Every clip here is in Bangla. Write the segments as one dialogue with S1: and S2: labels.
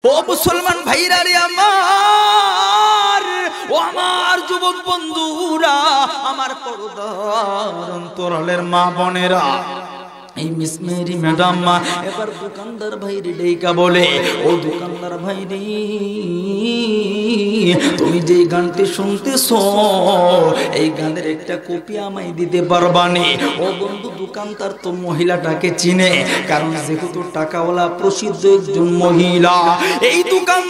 S1: ও মুসলমান ভাইরা রে আমার, ও আমার যুবক বন্ধুরা, আমার পর্দার অন্তরালের মা বোনেরা, এই মিস মেরি ম্যাডাম এবার দোকানদার ভাইরে ডেকা বলে, ও দোকানদার ভাইরে, তুমি যে গানটি শুনতেছো এই গানের একটা কপি আমায় দিতে পারবানি? ও বন্ধু, দোকানদার তো মহিলাটাকে চিনে, কারণ যেহেতু টাকাওয়ালা প্রসিদ্ধ একজন মহিলা। এই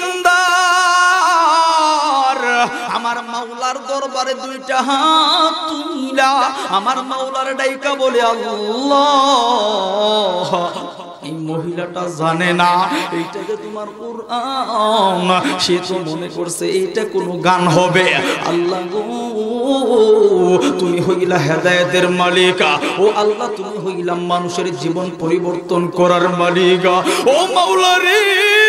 S1: দোকানদার আমার মাওলার দরবারে দুইটা হাত তুইলা আমার মাওলার ডাইকা বলে, আল্লাহ, এই মহিলাটা জানে না এইটা যে তোমার কুরআন, সে তো মনে করছে এইটা কোনো গান হবে। আল্লাহ গো, তুমি হইলা হেদায়েতের মালিকা, ও আল্লাহ তুমি হইলা মানুষের জীবন পরিবর্তন করার মালিকা। ও মাওলা রে,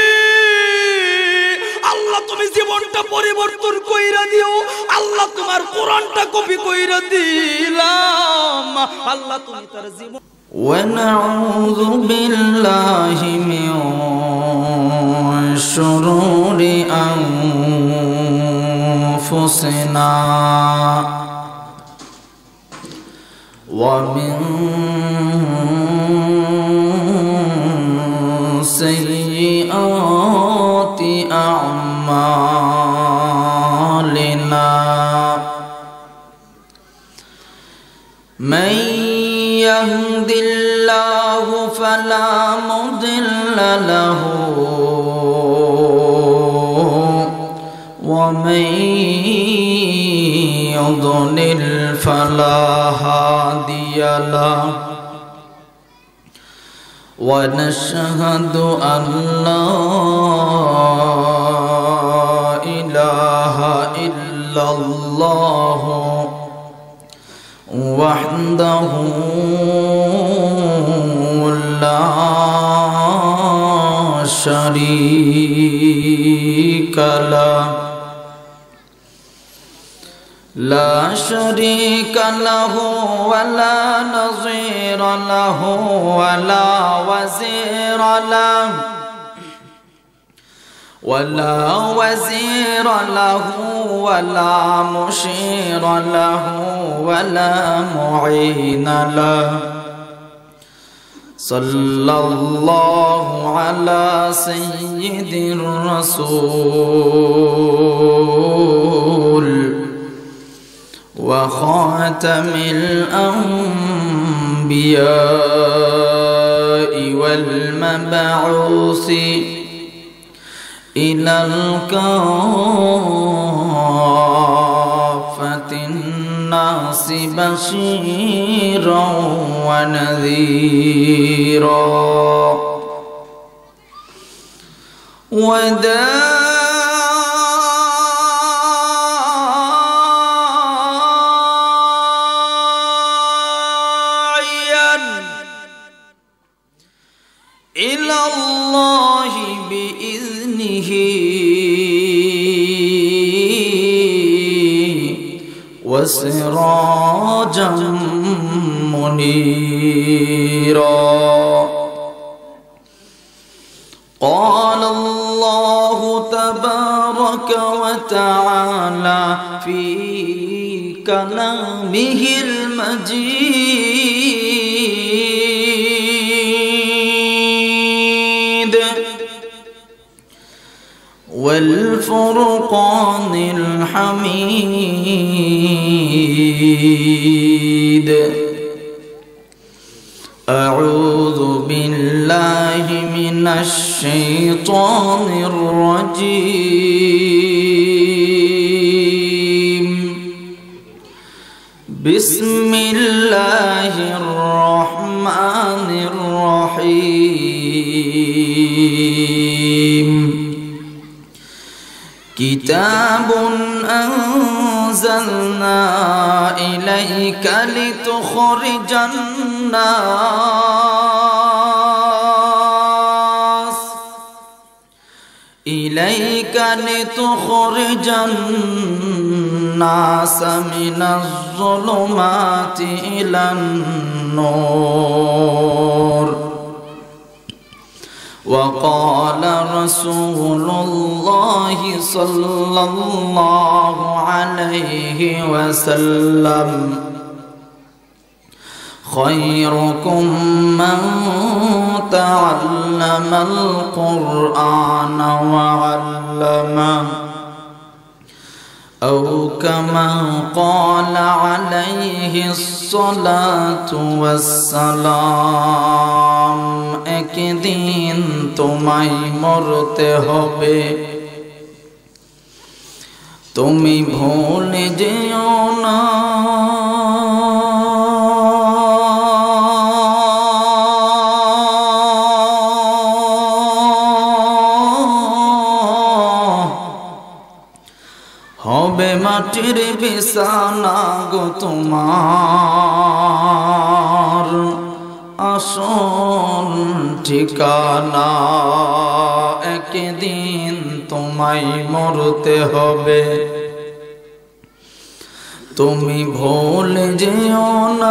S1: আল্লাহ তুমি জীবনটা পরিবর্তন কইরা দিও, আল্লাহ তোমার কোরআনটা কপি কইরা দিলাম, আল্লাহ তুমি তার জীবন। ونعوذ بالله من شرور أنفسنا ومن سيئات أعمالنا من يهد الله فلا مضل له ومن يضلل فلا هادي له ونشهد أن لا إله إلا الله وحده لا شريك له ولا نظير له ولا وزير له ولا مشير له ولا معين له صلى الله على سيد الرسول وخاتم الأنبياء والمبعوث إلى الكافة الناس بشيرا ونذيرا وداعيا إلى الله بإذنه وسراجا منيرا قال الله تبارك وتعالى في كلامه المجيد والفرقان الحميد أعوذ بالله من الشيطان الرجيم بسم الله الرحمن الرحيم كتاب أنزلنا إليك لتخرج الناس من الظلمات إلى النور وقال رسول الله صلى الله عليه وسلم خيركم من تعلم القرآن وعلمه أو كما قال عليه الصلاة والسلام একদিন তোমায় মরতে হবে তুমি ভুলে যেও না হবে মাটির বিছানা গো তোমার আসল ঠিকানা একদিন তোমায় মরতে হবে তুমি ভুলে যেও না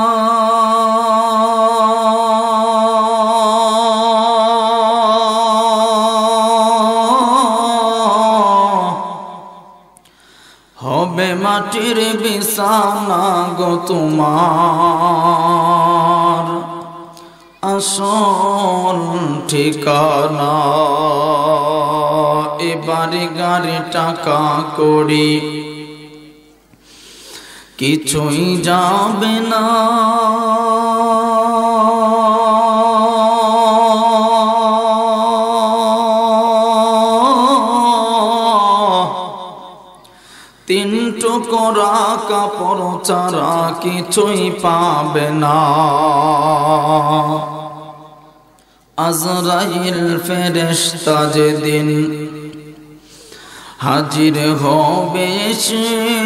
S1: হবে মাটির বিছানা গো তোমার আসল ঠিকানা এবারে গাড়ি টাকা করি কিছুই যাবে না তিন টুকরা কাপড় ছাড়া কিছুই পাবে না আজরাইল ফেরেশতা যেদিন হাজির হবে সে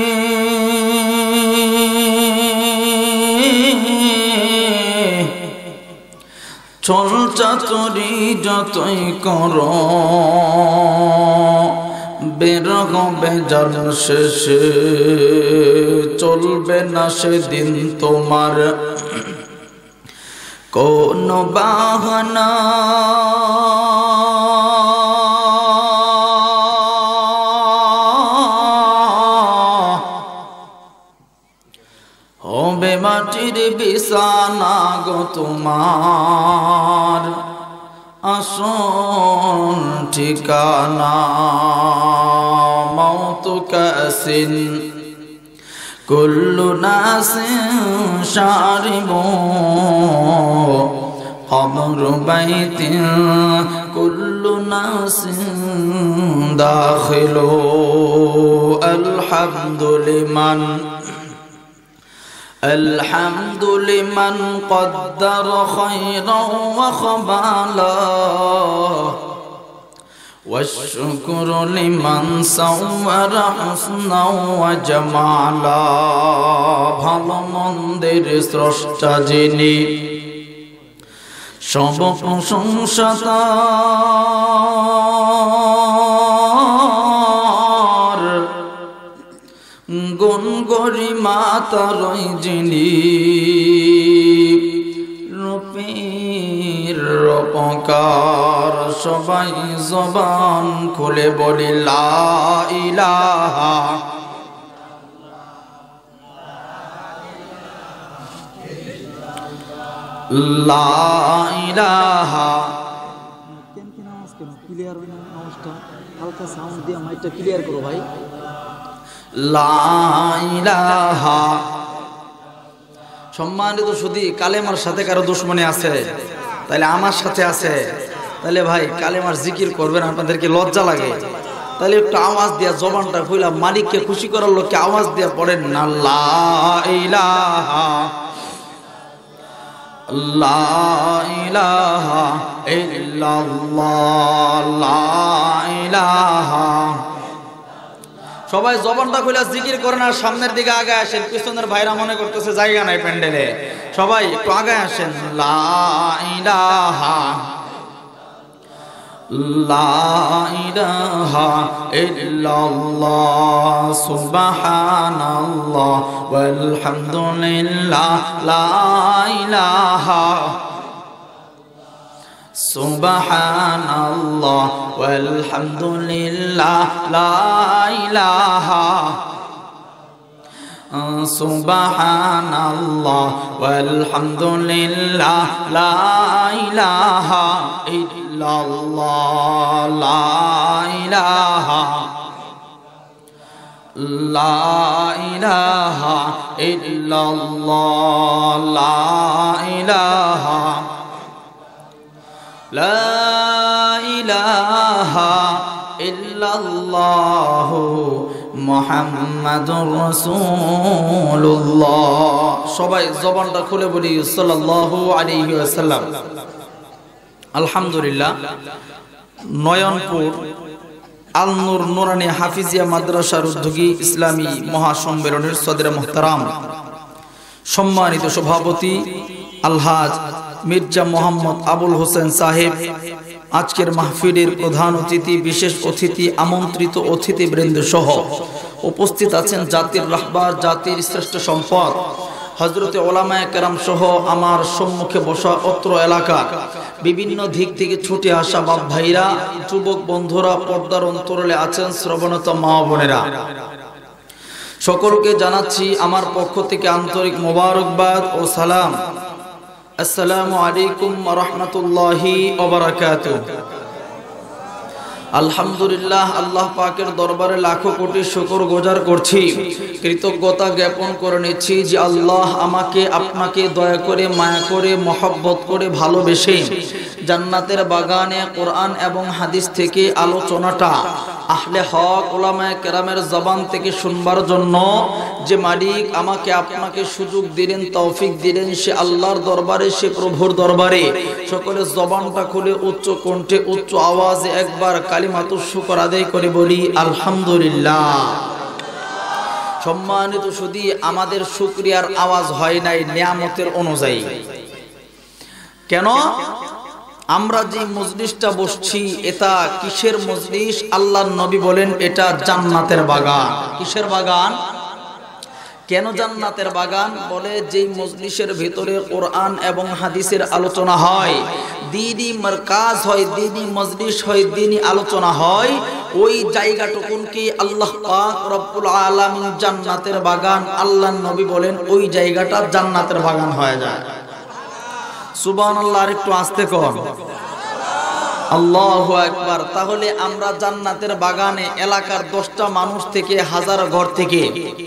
S1: চল চাতুরি যতই করো বের হবে জান শেষে চলবে না সেদিন তোমার কোন বাহানা হবে মাটির বিছানা গো তোমার আসল ঠিকানা মওত কাসিন কুল্লু নাসিন শারিবু কবর বাইতিন কুল্লু নাসিন দাখিলু আলহামদুলিমান الحمد لمن قدر خيرا وخبالا والشكر لمن صور حسنا وجمالا ভালো মন্দের স্রষ্টা যিনি সব প্রশংসা তার গুণ গরিমা তারই যিনি রূপের রূপকার সবাই জবান খুলে বলি লা ইলাহা লা ইলাহা
S2: ক্লিয়ার আওয়াজটা হালকা সাউন্ড দিয়ে মাইকটা ক্লিয়ার করো ভাই
S1: লা ইলাহা সম্মানিত শুধু কালেমার সাথে কারো দুশমনি আছে তাহলে আমার সাথে আছে তাহলে ভাই কালেমার জিকির করবেন আপনাদেরকে লজ্জা লাগে তাহলে একটু আওয়াজ দিয়া জবানটা খুইলা মালিককে খুশি করার লোককে আওয়াজ দিয়া পড়েন না লা ইলাহা লা ইলাহা ইল্লাল্লাহ লা ইলাহা সবাই জবানটা খুলে জিকির করেন আর সামনের দিকে আগে আসেন পিছনের ভাইরা মনে করতেছে জায়গা নাই প্যান্ডেলে সবাই একটু আগে আসেন লা ইলাহা লা ইলাহা ইল্লাল্লাহ সুবহানাল্লাহ ওয়ালহামদুলিল্লাহ লা ইলাহা সুবহানাল্লাহ ওয়ালহামদুলিল্লাহ লা ইলাহা সুবহানাল্লাহ ওয়ালহামদুলিল্লাহ লা ইলাহা ইল্লাল্লাহ লা ইলাহা লা ইলাহা ইল্লাল্লাহ লা ইলাহা লা ইলাহা ইল্লাল্লাহ মুহাম্মাদুর রাসূলুল্লাহ। সবাই জবানটা খুলে বলি সাল্লাল্লাহু আলাইহি ওয়াসাল্লাম। আলহামদুলিল্লাহ, নয়নপুর আল নূর নুরানী হাফিজিয়া মাদ্রাসার উদ্যোগী ইসলামী মহাসম্মেলনের সদরে মুহতারাম সম্মানিত সভাপতি আলহাজ মির্জা মোহাম্মদ আবুল হোসেন সাহেব, আজকের মাহফিলের প্রধান অতিথি, বিশেষ অতিথি, আমন্ত্রিত অতিথিবৃন্দ সহ উপস্থিত আছেন জাতির রাহবার, জাতির শ্রেষ্ঠ সম্পদ হযরতে ওলামায়ে কেরাম সহ আমার সম্মুখে বসা অত্র এলাকা বিভিন্ন দিক থেকে ছুটে আসা বাপ ভাইরা, যুবক বন্ধুরা, পর্দার অন্তরালে আছেন শ্রবণত মা বোনেরা, সকলকে জানাচ্ছি আমার পক্ষ থেকে আন্তরিক মোবারকবাদ ও সালাম। আসসালামু আলাইকুম ওয়া রাহমাতুল্লাহি ওয়া বারাকাতুহু। আলহামদুলিল্লাহ, আল্লাহ পাকের দরবারে লাখো কোটি শুকর গুজার করছি, কৃতজ্ঞতা জ্ঞাপন করে নিচ্ছি যে আল্লাহ আমাকে আপনাকে দয়া করে, মায়া করে, মহব্বত করে, ভালোবেসে জান্নাতের বাগানে কোরআন এবং হাদিস থেকে আলোচনাটা আহলে হক ওলামায়ে কেরামের জবান থেকে শুনবার জন্য যে মালিক আমাকে আপনাকে সুযোগ দিলেন, তৌফিক দিলেন, সে আল্লাহর দরবারে, সে প্রভুর দরবারে সকলে জবানটা খুলে উচ্চ কণ্ঠে, উচ্চ আওয়াজে একবার কালিমাতুশ শুকর আদায় করে বলি আলহামদুলিল্লাহ। সম্মানিত সুধী, আমাদের শুকরিয়ার আওয়াজ হয় নাই নিয়ামতের অনুযায়ী। কেন? আমরা যে মজলিসটা বসছি এটা কিসের মজলিস? আল্লাহর নবী বলেন এটা জান্নাতের বাগান। কিসের বাগান? কেন জান্নাতের বাগান? বলে যেই মজলিসের ভিতরে কোরআন এবং হাদিসের আলোচনা হয়, দ্বীনি মারকাজ হয়, দ্বীনি মজলিস হয়, দ্বীনি আলোচনা হয়, ওই জায়গাটুকুনকে আল্লাহ পাক রব্বুল আলামিন জান্নাতের বাগান, আল্লাহর নবী বলেন ওই জায়গাটা জান্নাতের বাগান হয়ে যায়। সুবহানাল্লাহ, আর একটু আস্তে কর, আল্লাহু আকবার। তাহলে আমরা জান্নাতের বাগানে এলাকার 10টা মানুষ থেকে, হাজার ঘর থেকে,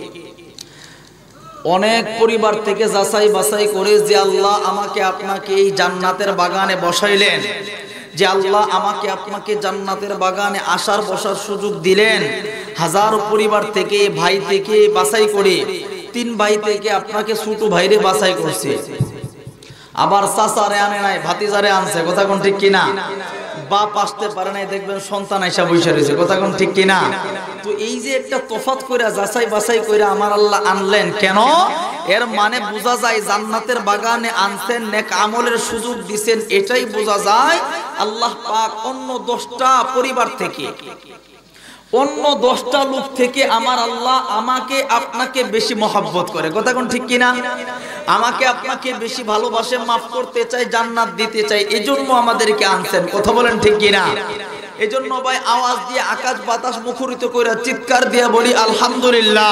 S1: অনেক পরিবার থেকে যাচাই বাছাই করে যে আল্লাহ আমাকে আপনাকে এই জান্নাতের বাগানে বসাইলেন, যে আল্লাহ আমাকে আপনাকে জান্নাতের বাগানে আসার বসার সুযোগ দিলেন, হাজার পরিবার থেকে, ভাই থেকে বাছাই করে 3 ভাই থেকে আপনাকে ছোট ভাইরে বাছাই করছে, আবার চাচারে আনে নাই, ভাতিজারে আনছে, কথা কোন ঠিক কিনা? বাপ আসতে পারে নাই, দেখবেন সন্তান আইসা বসে রয়েছে, কথা কোন ঠিক কিনা? তো এই যে একটা তফাৎ করে যাচাই বাছাই করে আমার আল্লাহ আনলেন, কেন? এর মানে বোঝা যায় জান্নাতের বাগানে আনছেন, নেক আমলের সুযোগ দিবেন, এটাই বোঝা যায় আল্লাহ পাক অন্য 10টা পরিবার থেকে, অন্য 10টা লোক থেকে আমার আল্লাহ আমাকে আপনাকে বেশি মহব্বত করে, কথা কোন ঠিক কিনা? আমাকে আপনাকে বেশি ভালোবাসে, মাফ করতে চাই, জান্নাত দিতে চাই, এজন্য আমাদেরকে আনছেন, কথা বলেন ঠিক কিনা? এজন্য ভাই আওয়াজ দিয়ে আকাশ বাতাস মুখরিত করে চিৎকার দিয়ে বলি আলহামদুলিল্লাহ।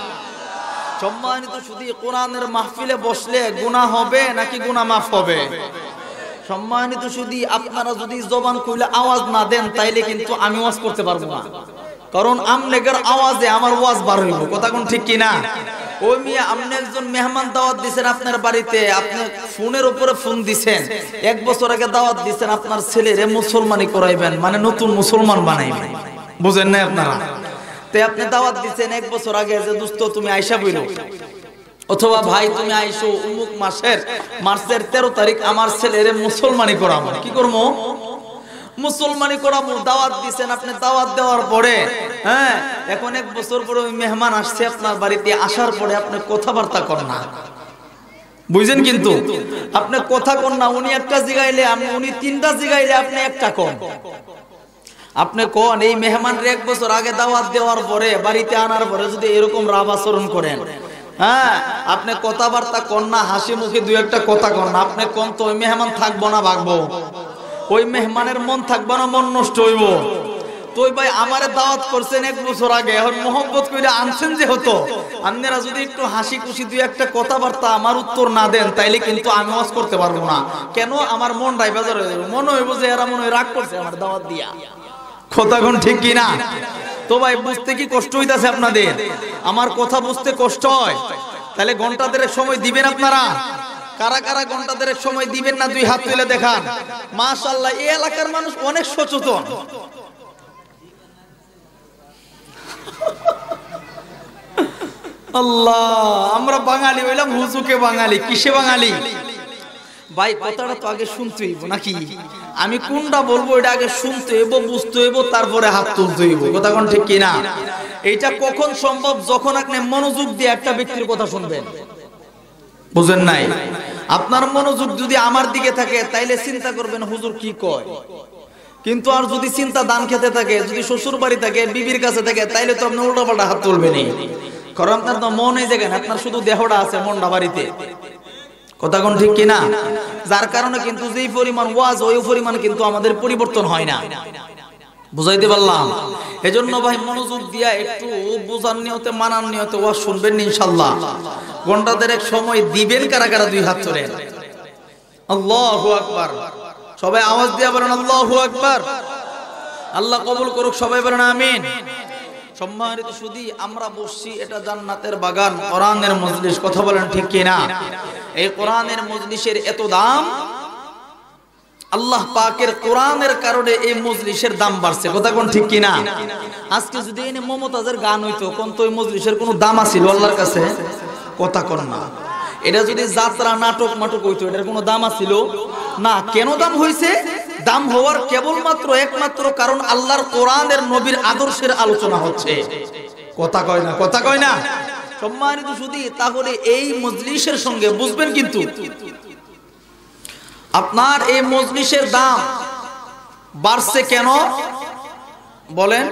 S1: সম্মানিত শুধু কোরআনের মাহফিলে বসলে গুনাহ হবে নাকি গুনাহ মাফ হবে? সম্মানিত শুধু আপনারা যদি জবান খুলে আওয়াজ না দেন তাইলে কিন্তু আমি ওয়াজ করতে পারবো না, কারণ আমনেগের আওয়াজে আমার ওয়াজ বার হইব, কথা কোন ঠিক কিনা? ওই মিয়া আপনি একজন মেহমান দাওয়াত দিবেন আপনার বাড়িতে, আপনি ফোনের উপরে ফোন দিবেন, 1 বছর আগে দাওয়াত দিবেন আপনার ছেলেরে মুসলমানি করাইবেন, মানে নতুন মুসলমান বানাইবেন, বুঝেন না আপনারা? তাই আপনি দাওয়াত দিবেন 1 বছর আগে যে দোস্ত তুমি আইসা বইলো, অথবা ভাই তুমি আইসো অমুক মাসের 13 তারিখ আমার ছেলেরে মুসলমানি করাবো। কি করবো? মুসলমানি করাবো। দাওয়াত দিবেন, আপনি দাওয়াত দেওয়ার পরে হ্যাঁ এখন 1 বছর পরে ওই মেহমান আসছে আপনার বাড়িতে, আসার পরে আপনি কথাবার্তা করেন না, বুঝছেন? কিন্তু আপনি কথা কন না, উনি একটা জিগাইলে উনি 3টা জিগাইলে আপনি একটা কন, আপনি কোন এই মেহমানরে 1 বছর আগে দাওয়াত দেওয়ার পরে বাড়িতে আনার পরে যদি এরকম রাব আচরণ করেন, হ্যাঁ আপনি কথাবার্তা কন না, হাসি মুখে 2 একটা কথা কন না, আপনি কোন তো ওই মেহমান থাকবো না ভাগবো, ওই মেহমানের মন থাকবে না, মন নষ্ট হইব। তো ভাই আমারে দাওয়াত করছেন 1 বছর আগে, এখন মোহব্বত করে আনছেন যে হতো, আপনারা যদি একটু হাসি খুশি দুই একটা কথাবার্তা আমার উত্তর না দেন তাইলে কিন্তু আমি ওয়াজ করতে পারবো না। কেন? আমার মনটাই বেজার হয়ে যাবে, মনে হইব যে এরা মনে হয় রাগ করছে আমার দাওয়াত দিয়া। কথা কোন ঠিক কি না? তো ভাই বুঝতে কি কষ্ট হইতাছে আপনাদের? আমার কথা বুঝতে কষ্ট হয়? তাহলে ঘন্টা দেড়েক সময় দিবেন আপনারা? কারা কারা ঘন্টা দেড়েক সময় দিবেন না? 2 হাত তুলে দেখান। মাশাআল্লাহ, এই এলাকার মানুষ অনেক সচেতন। আল্লাহ, আমরা বাঙালি হইলাম হুজুকে বাঙালি। কিসে বাঙালি ভাই? কথাটা তো আগে শুনতে হইব নাকি? আমি কোনটা বলবো এটা আগে শুনতে হইব, বুঝতে হইব, তারপরে হাত তুলতে হইব। কথা কোন ঠিক কিনা? এইটা কখন সম্ভব? যখন আপনি মনোযোগ দিয়ে একটা ব্যক্তির কথা শুনবেন। বুঝেন নাই? আপনার মনোযোগ যদি আমার দিকে থাকে তাইলে চিন্তা করবেন হুজুর কি কয়। কিন্তু আর যদি চিন্তা দান খেতে থাকে, যদি শ্বশুর বাড়ি থাকে, বিবির কাছে থাকে, তাইলে তো আপনি উল্টা পাল্টা হাত তুলবেনই। কারণ আপনার তো মন এই জায়গায়, আপনার শুধু দেহটা আছে, মনটা বাড়িতে। কথা কোন ঠিক কিনা? যার কারণে কিন্তু যেই পরিমাণ ওয়াজ, ওই পরিমাণ কিন্তু আমাদের পরিবর্তন হয় না। বুঝাইতে পারলাম? এজন্য ভাই মনোযোগ দিয়া একটু বোঝার নিয়তে, মানার নিয়তে ওয়াজ শুনবেন ইনশাআল্লাহ। ঘন্টা দেড়েক সময় দিবেন। কারা কারা 2 হাত তোলেন? আল্লাহু আকবার। সবাই আওয়াজ দিয়া বলেন আল্লাহু আকবার। আল্লাহ কবুল করুক, সবাই বলেন আমিন। সম্মানিত সুধী, আমরা বসছি, এটা জান্নাতের বাগান, কোরআনের মজলিস। কথা বলেন ঠিক কিনা? এই কোরআনের মজলিসের এত দাম, আল্লাহ পাকের কোরআনের কারণে এই মজলিসের দাম বাড়ছে। কথা কোন ঠিক কিনা? আজকে যদি এনে মমতাজের গান হইতো, কোন তো এই মজলিসের কোনো দাম আছিল আল্লাহর কাছে? কথা কোন না। এটা যদি যাত্রা, নাটক মাটক হইতো, এটার কোনো দাম আছিল না। কেন দাম হইছে? দাম হওয়ার কেবলমাত্র একমাত্র কারণ আল্লাহর কোরআনের, নবীর আদর্শের আলোচনা হচ্ছে। কথা কয় না? কথা কয় না? সম্মানিত সুধী, তাহলে এই মজলিসের সঙ্গে বুঝবেন কিন্তু আপনার এই মজলিসের দাম বাড়ছে কেন বলেন?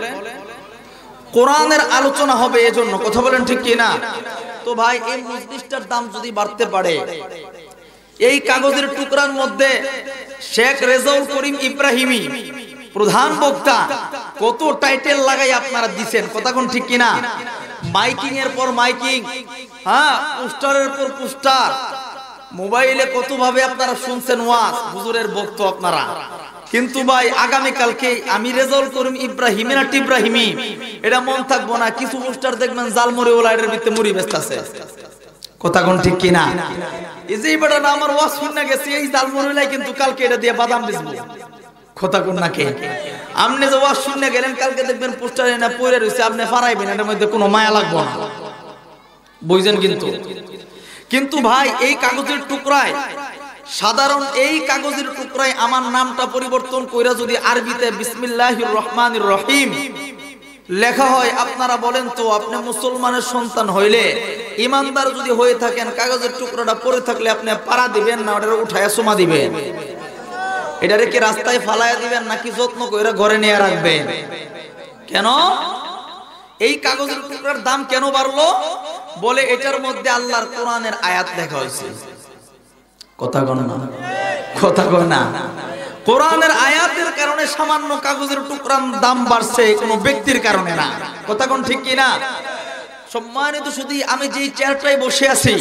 S1: কোরআনের আলোচনা হবে এজন্য। কথা বলেন ঠিক কি না? তো ভাই এই মজলিসটার দাম যদি বাড়তে পারে, এই কাগজের টুকরার মধ্যে শেখ রেজাউল করিম ইব্রাহিমী প্রধান বক্তা কত টাইটেল লাগাই আপনারা দিবেন। কথা কোন ঠিক কিনা? মাইকিং এর পর মাইকিং, হ্যাঁ, পোস্টারের পর পোস্টার, মোবাইলে কত ভাবে আপনারা শুনছেন ওয়াজ, হুজুরের বক্তব্য আপনারা। কিন্তু ভাই আগামী কালকে আমি রেজাউল করিম ইব্রাহিমী না টিব্রাহিমী এটা মন থাকবো না। কিছু পোস্টার দেখবেন জালমুড়ি ওলা এর ভিতরে মুড়ি বেচতাছে। কথা কোন ঠিক কিনা? এই যে বেটা না আমার ওয়াজ শুনে গেছে, এই জালমুড়ি ওলাই কিন্তু কালকে এটা দিয়ে বাদাম বেচবো। কথা কোন নাকি? আপনি যে ওয়াজ শুনে গেলেন, কালকে দেখবেন পোস্টারে না পড়ে রইছে, আপনি ফারাইবেন, এটার মধ্যে কোনো মায়া লাগবে না। বুঝছেন? কিন্তু ভাই এই কাগজের টুকরায়, সাধারণ এই কাগজের টুকরায় আমার নামটা পরিবর্তন কইরা যদি আরবিতে বিসমিল্লাহির রহমানির রহিম লেখা হয়, আপনারা বলেন তো, আপনি মুসলমানের সন্তান হইলে, ইমানদার যদি হয়ে থাকেন, কাগজের টুকরাটা পড়ে থাকলে আপনি পাড়া দিবেন না ওটা উঠায়া চুমা দিবেন? এটারে কি রাস্তায় ফালাইয়া দিবেন নাকি যত্ন করে ঘরে নিয়ে রাখবেন? কেন এই কাগজের টুকরার দাম কেন বাড়লো? বলে এটার মধ্যে আল্লাহর কোরআনের আয়াত লেখা হয়েছে। কথা কন না? কথা কন না? কোরআনের আয়াতের কারণে সামান্য কাগজের টুকরার দাম বাড়ছে, কোনো ব্যক্তির কারণে না। কথা কোন ঠিক কি না? সম্মানিত শুধু আমি যেই চেয়ারটায় বসে আছি,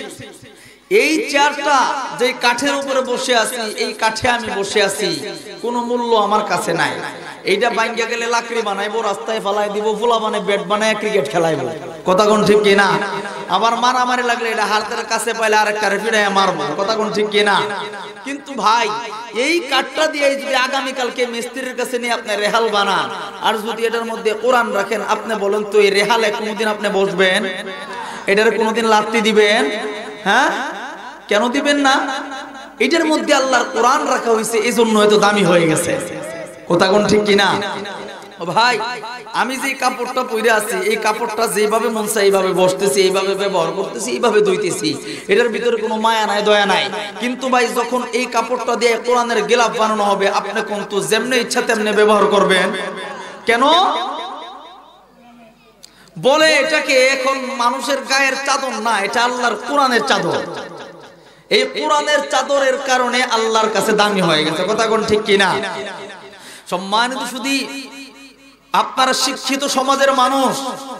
S1: এই চেয়ারটা যে কাঠের উপরে বসে আছি, এই কাঠে আমি বসে আছি, কোনো মূল্য আমার কাছে নাই। এইটা ভাঙ্গা গেলে লাকড়ি বানাইবো, রাস্তায় ফালাই দিব, ফুলা বানাই ব্যাট বানায় ক্রিকেট খেলাইবো। কথা কোন ঠিক কিনা? আবার মারামারি লাগলে এটা হাতের কাছে পাইলে আরেকটা ফিরাইয়া মারবো। কথা কোন ঠিক কিনা? কিন্তু ভাই এই কাঠটা দিয়ে যদি আগামীকালকে মিস্ত্রির কাছে নিয়ে আপনি রেহাল বানান, আর যদি এটার মধ্যে কোরআন রাখেন, আপনি বলেন তো এই রেহালে কোনোদিন আপনি বসবেন? এটার কোনোদিন লাত্তি দিবেন? হ্যাঁ, কেন দিবেন না? এটার মধ্যে আল্লাহর কোরআন রাখা হয়েছে, এই জন্য হয়তো দামি হয়ে গেছে। কথা কোন ঠিক কিনা? ভাই আমি যে কাপড়টা পরে আছি, এই কাপড়টা যেভাবে মন চাই এইভাবে বসতেছি, এইভাবে ব্যবহার করতেছি, এইভাবে ধুইতেছি, এটার ভিতরে কোনো মায়া নাই, দয়া নাই। কিন্তু ভাই যখন এই কাপড়টা দিয়ে কোরআনের গিলাফ বানানো হবে, আপনি কিন্তু যেমনি ইচ্ছা তেমনি ব্যবহার করবেন। কেন বলে এটাকে এখন মানুষের গায়ের চাদর না, এটা আল্লাহর কোরআনের চাদর। এই কোরআনের চাদরের কারণে আল্লাহর কাছে দামি হয়ে গেছে। কথা কোন ঠিক কিনা? সম্মানিত শুধু আপনারা শিক্ষিত সমাজের মানুষ,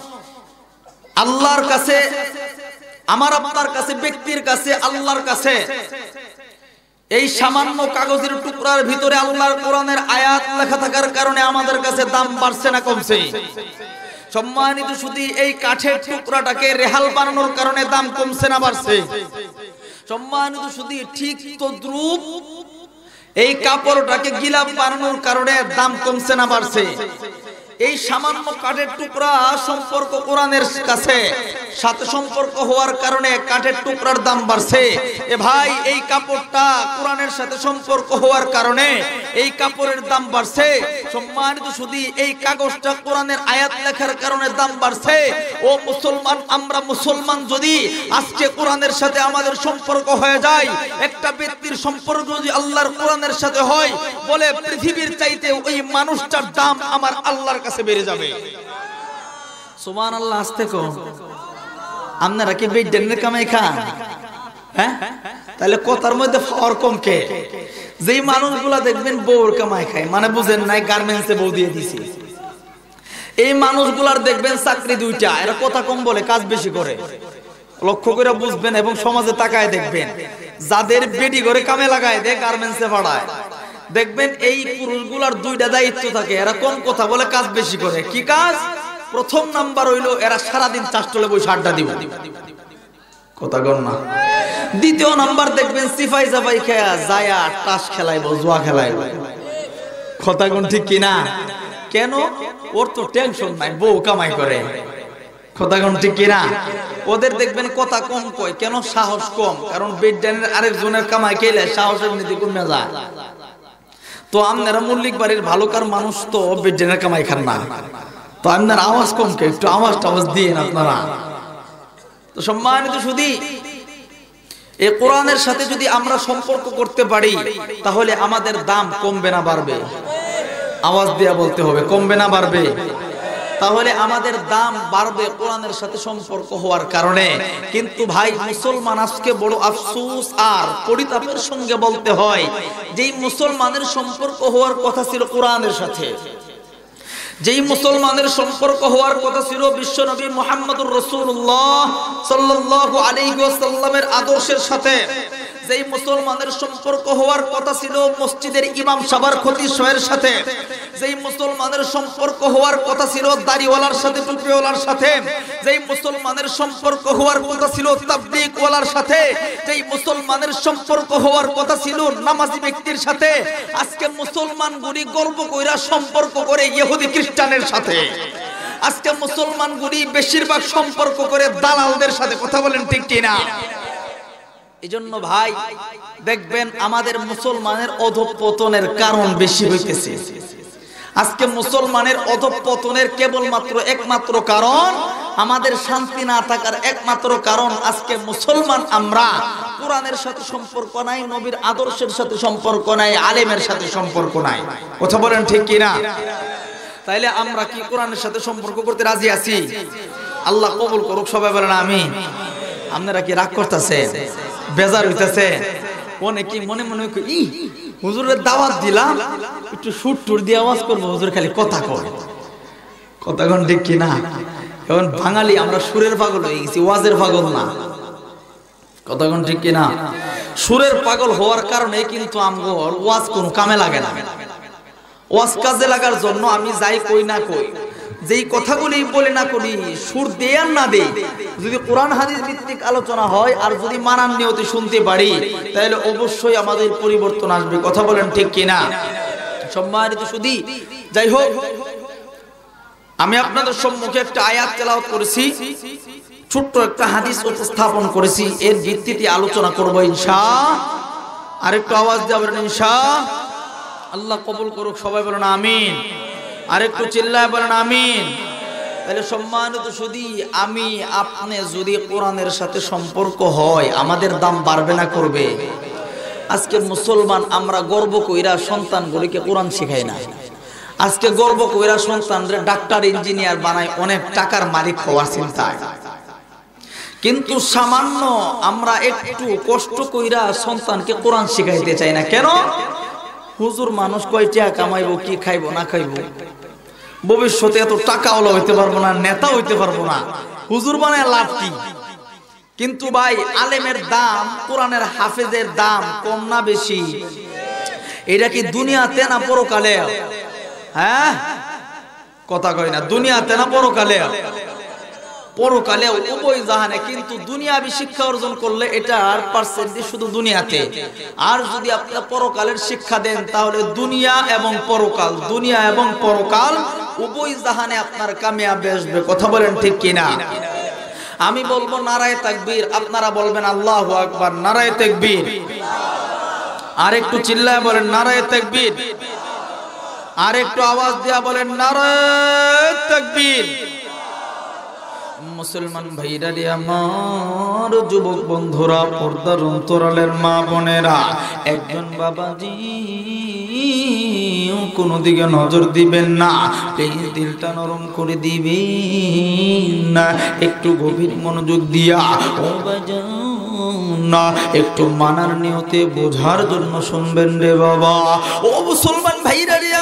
S1: আল্লাহর কাছে, আমার আপনার কাছে, ব্যক্তির কাছে, আল্লাহর কাছে এই সামান্য কাগজের টুকরার ভিতরে আল্লাহর কোরআনের আয়াত লেখা থাকার কারণে আমাদের কাছে দাম বাড়ছে না কমছে? সম্মানিত শুধু এই কাঠের টুকরাটাকে রেহাল বানানোর কারণে দাম কমছে না বাড়ছে? সম্মানিত শুধু ঠিক তদ্রূপ এই কাপড়টাকে গিলাফ বানানোর কারণে দাম কমছে না বাড়ছে? এই সামান্য কাঠের টুকরা সম্পর্ক কোরআনের কাছে সাথে সম্পর্ক হওয়ার কারণে কাঠের টুকরার দাম বাড়ছে। এ ভাই, এই কাপড়টা কোরআনের সাথে সম্পর্ক হওয়ার কারণে এই কাপড়ের দাম বাড়ছে। সম্মানিত শুধু এই কাগজটা কোরআনের আয়াত লেখার কারণে দাম বাড়ছে। ও মুসলমান, আমরা মুসলমান যদি আজকে কোরআনের সাথে আমাদের সম্পর্ক হয়ে যায়, একটা ব্যক্তির সম্পর্ক যদি আল্লাহর কোরআনের সাথে হয়, বলে পৃথিবীর চাইতে ওই মানুষটার দাম আমার আল্লাহর কাছে বেড়ে যাবে। সুবহানাল্লাহ। আস্তে কো, আপনারা কি বেডেনের কামাই খান? হ্যাঁ, তাহলে কথার মধ্যে পাওয়ার কম কে? যেই মানুষগুলা দেখবেন বউর কামাই খায়, মানে বুঝেন নাই, গার্মেন্টসে বউ দিয়ে দিছি। এই মানুষগুলার দেখবেন চাকরি দুইটা, এরা কথা কম বলে, কাজ বেশি করে। লক্ষ্য করে বুঝবেন এবং সমাজে তাকায় দেখবেন, যাদের বেডি করে কামে লাগায় দেয়, গার্মেন্টসে পাঠায়, দেখবেন এই পুরুষগুলার দুইটা দায়িত্ব থাকে। এরা কম কথা বলে, কাজ বেশি করে। কি কাজ? প্রথম নাম্বার হইলো এরা সারাদিন চাষটলে বসে আড্ডা দিব, কথা কর না। দ্বিতীয় নাম্বার দেখবেন সিফাই জাফাই খেয়া যায়া তাস খেলাইবো, জুয়া খেলাইবো। কথা কোন ঠিক কিনা? কেন? ওর তো টেনশন নাই, বউ কামাই করে। কথা কোন ঠিক কিনা? ওদের দেখবেন কথা কম কয়, কেন? সাহস কম। কারণ বেডডানের আরেকজনের কামাই খেলে সাহসের নীতি কমে যায়। তো আপনারা মল্লিক বাড়ির ভালোকার মানুষ, তো বেডডানের কামাই খান না, তো আপনার আওয়াজ কম কে? একটু আওয়াজ দিন আপনারা। তো সম্মানিত শুধু এই কোরআনের সাথে যদি আমরা সম্পর্ক করতে পারি, তাহলে আমাদের দাম কমবে না বাড়বে? আওয়াজ দিয়া বলতে হবে, কমবে না বাড়বে? তাহলে আমাদের দাম বাড়বে কোরআনের সাথে সম্পর্ক হওয়ার কারণে। কিন্তু ভাই মুসলমান আজকে বড় আফসোস আর পরিতাপের সঙ্গে বলতে হয়, যেই মুসলমানের সম্পর্ক হওয়ার কথা ছিল কোরআনের সাথে, যেই মুসলমানের সম্পর্ক হওয়ার কথা ছিল বিশ্বনবী মুহাম্মদুর রাসূলুল্লাহ সাল্লাল্লাহু আলাইহি ওয়াসাল্লামের আদর্শের সাথে, যেই মুসলমানের সম্পর্ক হওয়ার কথা ছিল মসজিদের ইমাম সাহেবের খতিব সাহেবের সাথে, যেই মুসলমানের সম্পর্ক হওয়ার কথা ছিল দাড়িওয়ালার সাথে, টুপিওয়ালার সাথে, যেই মুসলমানের সম্পর্ক হওয়ার কথা ছিল তাবলীগওয়ালার সাথে, যেই মুসলমানের সম্পর্ক হওয়ার কথা ছিল নামাজি ব্যক্তির সাথে, আজকে মুসলমানগুলি গর্ব কইরা সম্পর্ক করে ইহুদি খ্রিস্টানের সাথে। আজকে মুসলমানগুলি বেশিরভাগ সম্পর্ক করে দালালদের সাথে। কথা বলেন ঠিক কিনা? এজন্য ভাই দেখবেন আমাদের মুসলমানের অধঃপতনের কারণ বেশি হইতেছে। আজকে মুসলমানের অধঃপতনের কেবলমাত্র একমাত্র কারণ, আমাদের শান্তি না থাকার একমাত্র কারণ, আজকে মুসলমান আমরা কোরআনের সাথে সম্পর্ক নাই, নবীর আদর্শের সাথে সম্পর্ক নাই, আলেমের সাথে সম্পর্ক নাই। কথা বলেন ঠিক কিনা? তাইলে আমরা কি কোরআনের সাথে সম্পর্ক করতে রাজি আছি? আল্লাহ কবুল করুক, সবাই বলেন আমিন। আপনারা কি রাগ করতেছেন? বেজার হইতেছে? অনেকে মনে মনে হুজুরের দাওয়াত দিলাম, একটু সুর টুর দিয়ে আওয়াজ করবো, হুজুর খালি কথা কয়। কথা কোন ঠিক কিনা? এখন বাঙালি আমরা সুরের পাগল হয়ে গেছি, ওয়াজের পাগল না। কথা কোন ঠিক কিনা? সুরের পাগল হওয়ার কারণে কিন্তু আমগর ওয়াজ কোন কামে লাগে না। ওয়াজ কাজে লাগার জন্য আমি যাই কই না কই, যেই কথাগুলি বলে না করি, সুর দেই আর না দেই, যদি কোরআন হাদিস ভিত্তিক আলোচনা হয় আর যদি মানান নিয়তে শুনতে পারি, তাহলে অবশ্যই আমাদের পরিবর্তন আসবে। কথা বলেন ঠিক কিনা? সম্মানিত শুধু যাই হোক, আমি আপনাদের সম্মুখে একটা আয়াত তেলাওয়াত করেছি, ছোট্ট একটা হাদিস উপস্থাপন করেছি, এর ভিত্তিতে আলোচনা করব ইনশাআল্লাহ। আরেকটু আওয়াজ দিয়ে বলেন ইনশাআল্লাহ। আল্লাহ কবুল করুক, সবাই বলেন আমিন। আরেকটু চিল্লায় বলেন আমিন। তাহলে সম্মানিত শুধু আমি আপনি যদি কোরআনের সাথে সম্পর্ক হয়, আমাদের দাম বাড়বে না করবে? আজকে মুসলমান আমরা গর্ব কইরা সন্তানগুলিকে কোরআন শেখাই না। আজকে গর্ব কইরা সন্তানরা ডাক্তার ইঞ্জিনিয়ার বানায়, অনেক টাকার মালিক হওয়ার চিন্তায়। কিন্তু সামান্য আমরা একটু কষ্ট কইরা সন্তানকে কোরআন শিখাইতে চাই না কেন? হুজুর মানুষ কয়টা কামাইবো, কি খাইবো না খাইবো, ভবিষ্যতে এত টাকাওয়ালা হইতে পারবো না, নেতা হইতে পারবো না, হুজুর বানায় লাভ কি? কিন্তু ভাই আলেমের দাম, কোরআনের হাফেজের দাম কম না বেশি? এটা কি দুনিয়াতে না পরকালে? হ্যাঁ কথা কয় না, দুনিয়াতে না পরকালে? পরকালে উভয় জাহানে। কিন্তু দুনিয়াবি শিক্ষা অর্জন করলে এটার পার্সেন্টেজ শুধু দুনিয়াতে, আর যদি আপনি পরকালের শিক্ষা দেন তাহলে দুনিয়া এবং পরকাল, দুনিয়া এবং পরকাল উভয় জাহানে আপনার কামিয়াবি আসবে। কথা বলেন ঠিক কিনা? আমি বলবো নারায়ে তাকবীর, আপনারা বলবেন আল্লাহু আকবার। নারায়ে তাকবীর। আর একটু চিল্লায় বলেন নারায়ে তাকবীর। আর একটু আওয়াজ দিয়া বলেন নারায়ে তাকবীর। মুসলমান ভাইরা রে আমার, যুবক বন্ধুরা, পর্দার অন্তরালের মা বোনেরা, একজন বাবাজি কোনো দিকে নজর দিবেন না, প্লিজ দিলটা নরম করে দিবেন না, একটু গভীর মনোযোগ দিয়া ও না একটু মানার নিয়তে বোঝার জন্য শুনবেন রে বাবা। ও মুসলমান ভাইরা রে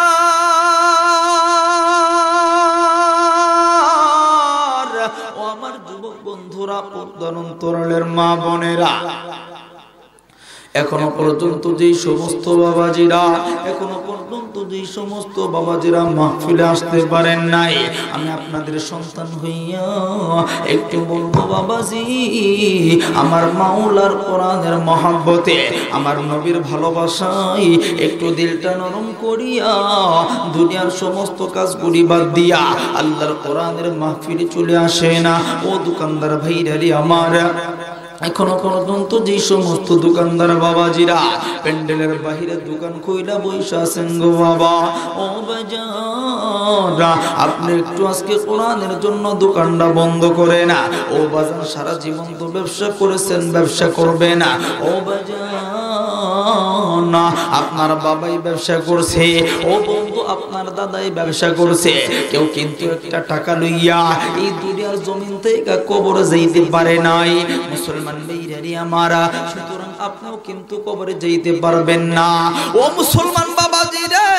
S1: আমার, ও আমার যুবক বন্ধুরা, পর্দার অন্তরালের মা বোনেরা, এখনো পর্যন্ত যেই সমস্ত বাবাজিরা মাহফিলে আসতে পারেন নাই, আমি আপনাদের সন্তান হইয়া একটু বলবো বাবাজি, আমার মাওলার কোরআনের মহব্বতে, আমার নবীর ভালোবাসায় একটু দিলটা নরম করিয়া দুনিয়ার সমস্ত কাজগুলি বাদ দিয়া আল্লাহর কোরআনের মাহফিলে চলে আসে না। ও দোকানদার ভাইরারি আমার, এখনো পর্যন্ত যে সমস্ত দোকানদার বাবাজিরা প্যান্ডেলের বাহিরে দোকান কইলা বইসা আছেন গো বাবা, ও বাজারা, আপনি একটু আজকে কোরআনের জন্য দোকানটা বন্ধ করে না। ও বাজার, সারা জীবন তো ব্যবসা করেছেন, ব্যবসা করবে না। ও বাজার না, আপনার বাবাই ব্যবসা করছে, ও বন্ধু আপনার দাদাই ব্যবসা করছে, কেউ কিন্তু একটা টাকা লইয়া এই দুনিয়ার জমিন থেকে কবরে যাইতে পারে নাই। মুসলমান ভাইরারি আমারা, সুতরাং আপনিও কিন্তু কবরে যাইতে পারবেন না। ও মুসলমান বাবাজি রে,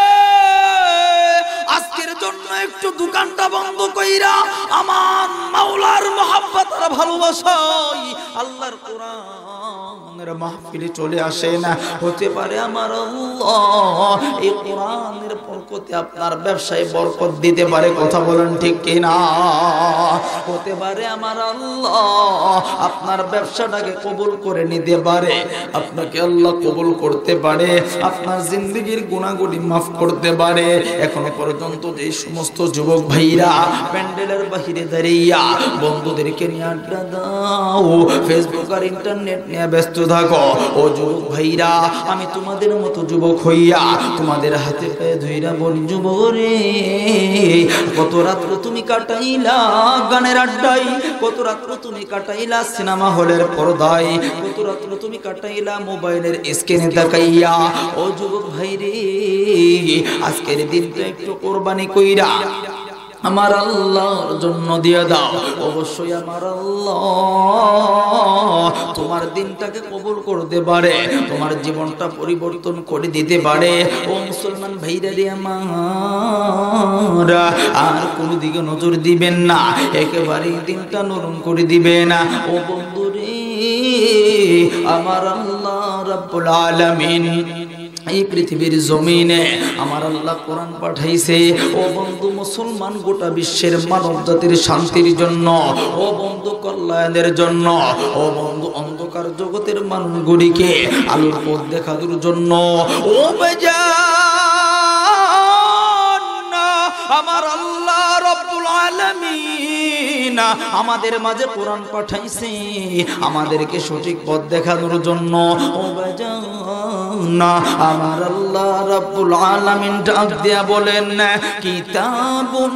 S1: আজকের জন্য একটু দোকানটা বন্ধ কইরা আমার মাওলার মহব্বত আর ভালোবাসায় আল্লাহর কোরআনের মাহফিলে চলে আসে না। হতে পারে আমার আল্লাহ এই কোরআনের বরকতে আপনার ব্যবসায় বরকত দিতে পারে। কথা বলেন ঠিক কিনা? হতে পারে আমার আল্লাহ আপনার ব্যবসাটাকে কবুল করে নিতে পারে, আপনাকে আল্লাহ কবুল করতে পারে, আপনার জিন্দেগির গুনাহগুলি মাফ করতে পারে। এখনো পর্যন্ত যে সমস্ত যুবক ভাইরা প্যান্ডেলের বাহিরে দাঁড়িয়ে বন্ধুদেরকে নিয়ে আড্ডা দাও, ফেসবুক আর ইন্টারনেট নিয়ে ব্যস্ত থাকো, ও যুবক ভাইরা, আমি তোমাদের মতো যুবক হইয়া তোমাদের হাতে পায়ে ধইরা বলি, যুবক রে, কত রাত্র তুমি কাটাইলা গানের আড্ডায়, কত রাত্র তুমি কাটাইলা সিনেমা হলের পর্দায়, কত রাত্র তুমি কাটাইলা মোবাইলের স্ক্রিনে তাকাইয়া। ও যুবক ভাই রে, আজকের দিনটা একটু কোরবানি কইরা আমার আল্লাহর জন্য দিয়ে দাও। অবশ্যই আমার আল্লাহ তোমার দিনটাকে কবুল করতে পারে, তোমার জীবনটা পরিবর্তন করে দিতে পারে। ও মুসলমান ভাইরা রে আমার, আর কোনো দিকে নজর দিবেন না, একেবারে দিনটা নরম করে দিবে না। ও বন্ধু রে, আমার আল্লাহ রাব্বুল আলামিন এই পৃথিবীর জমিনে আমার আল্লাহ কোরআন পাঠাইছে। ও বন্ধু মুসলমান, গোটা বিশ্বের মানব জাতির শান্তির জন্য, ও বন্ধু কল্যাণের জন্য, ও বন্ধু অন্ধকার জগতের মানুষগুলিকে আলোর পথ দেখানোর জন্য। ও বেজান, আমার আল্লাহ রব্বুল আলামিন আমাদের মাঝে কোরআন পাঠাইছে আমাদেরকে সঠিক পথ দেখানোর জন্য। ও বেজান, আমার আল্লাহ রাব্বুল আলামিন ডাক দিয়া বলেন, কিতাবুন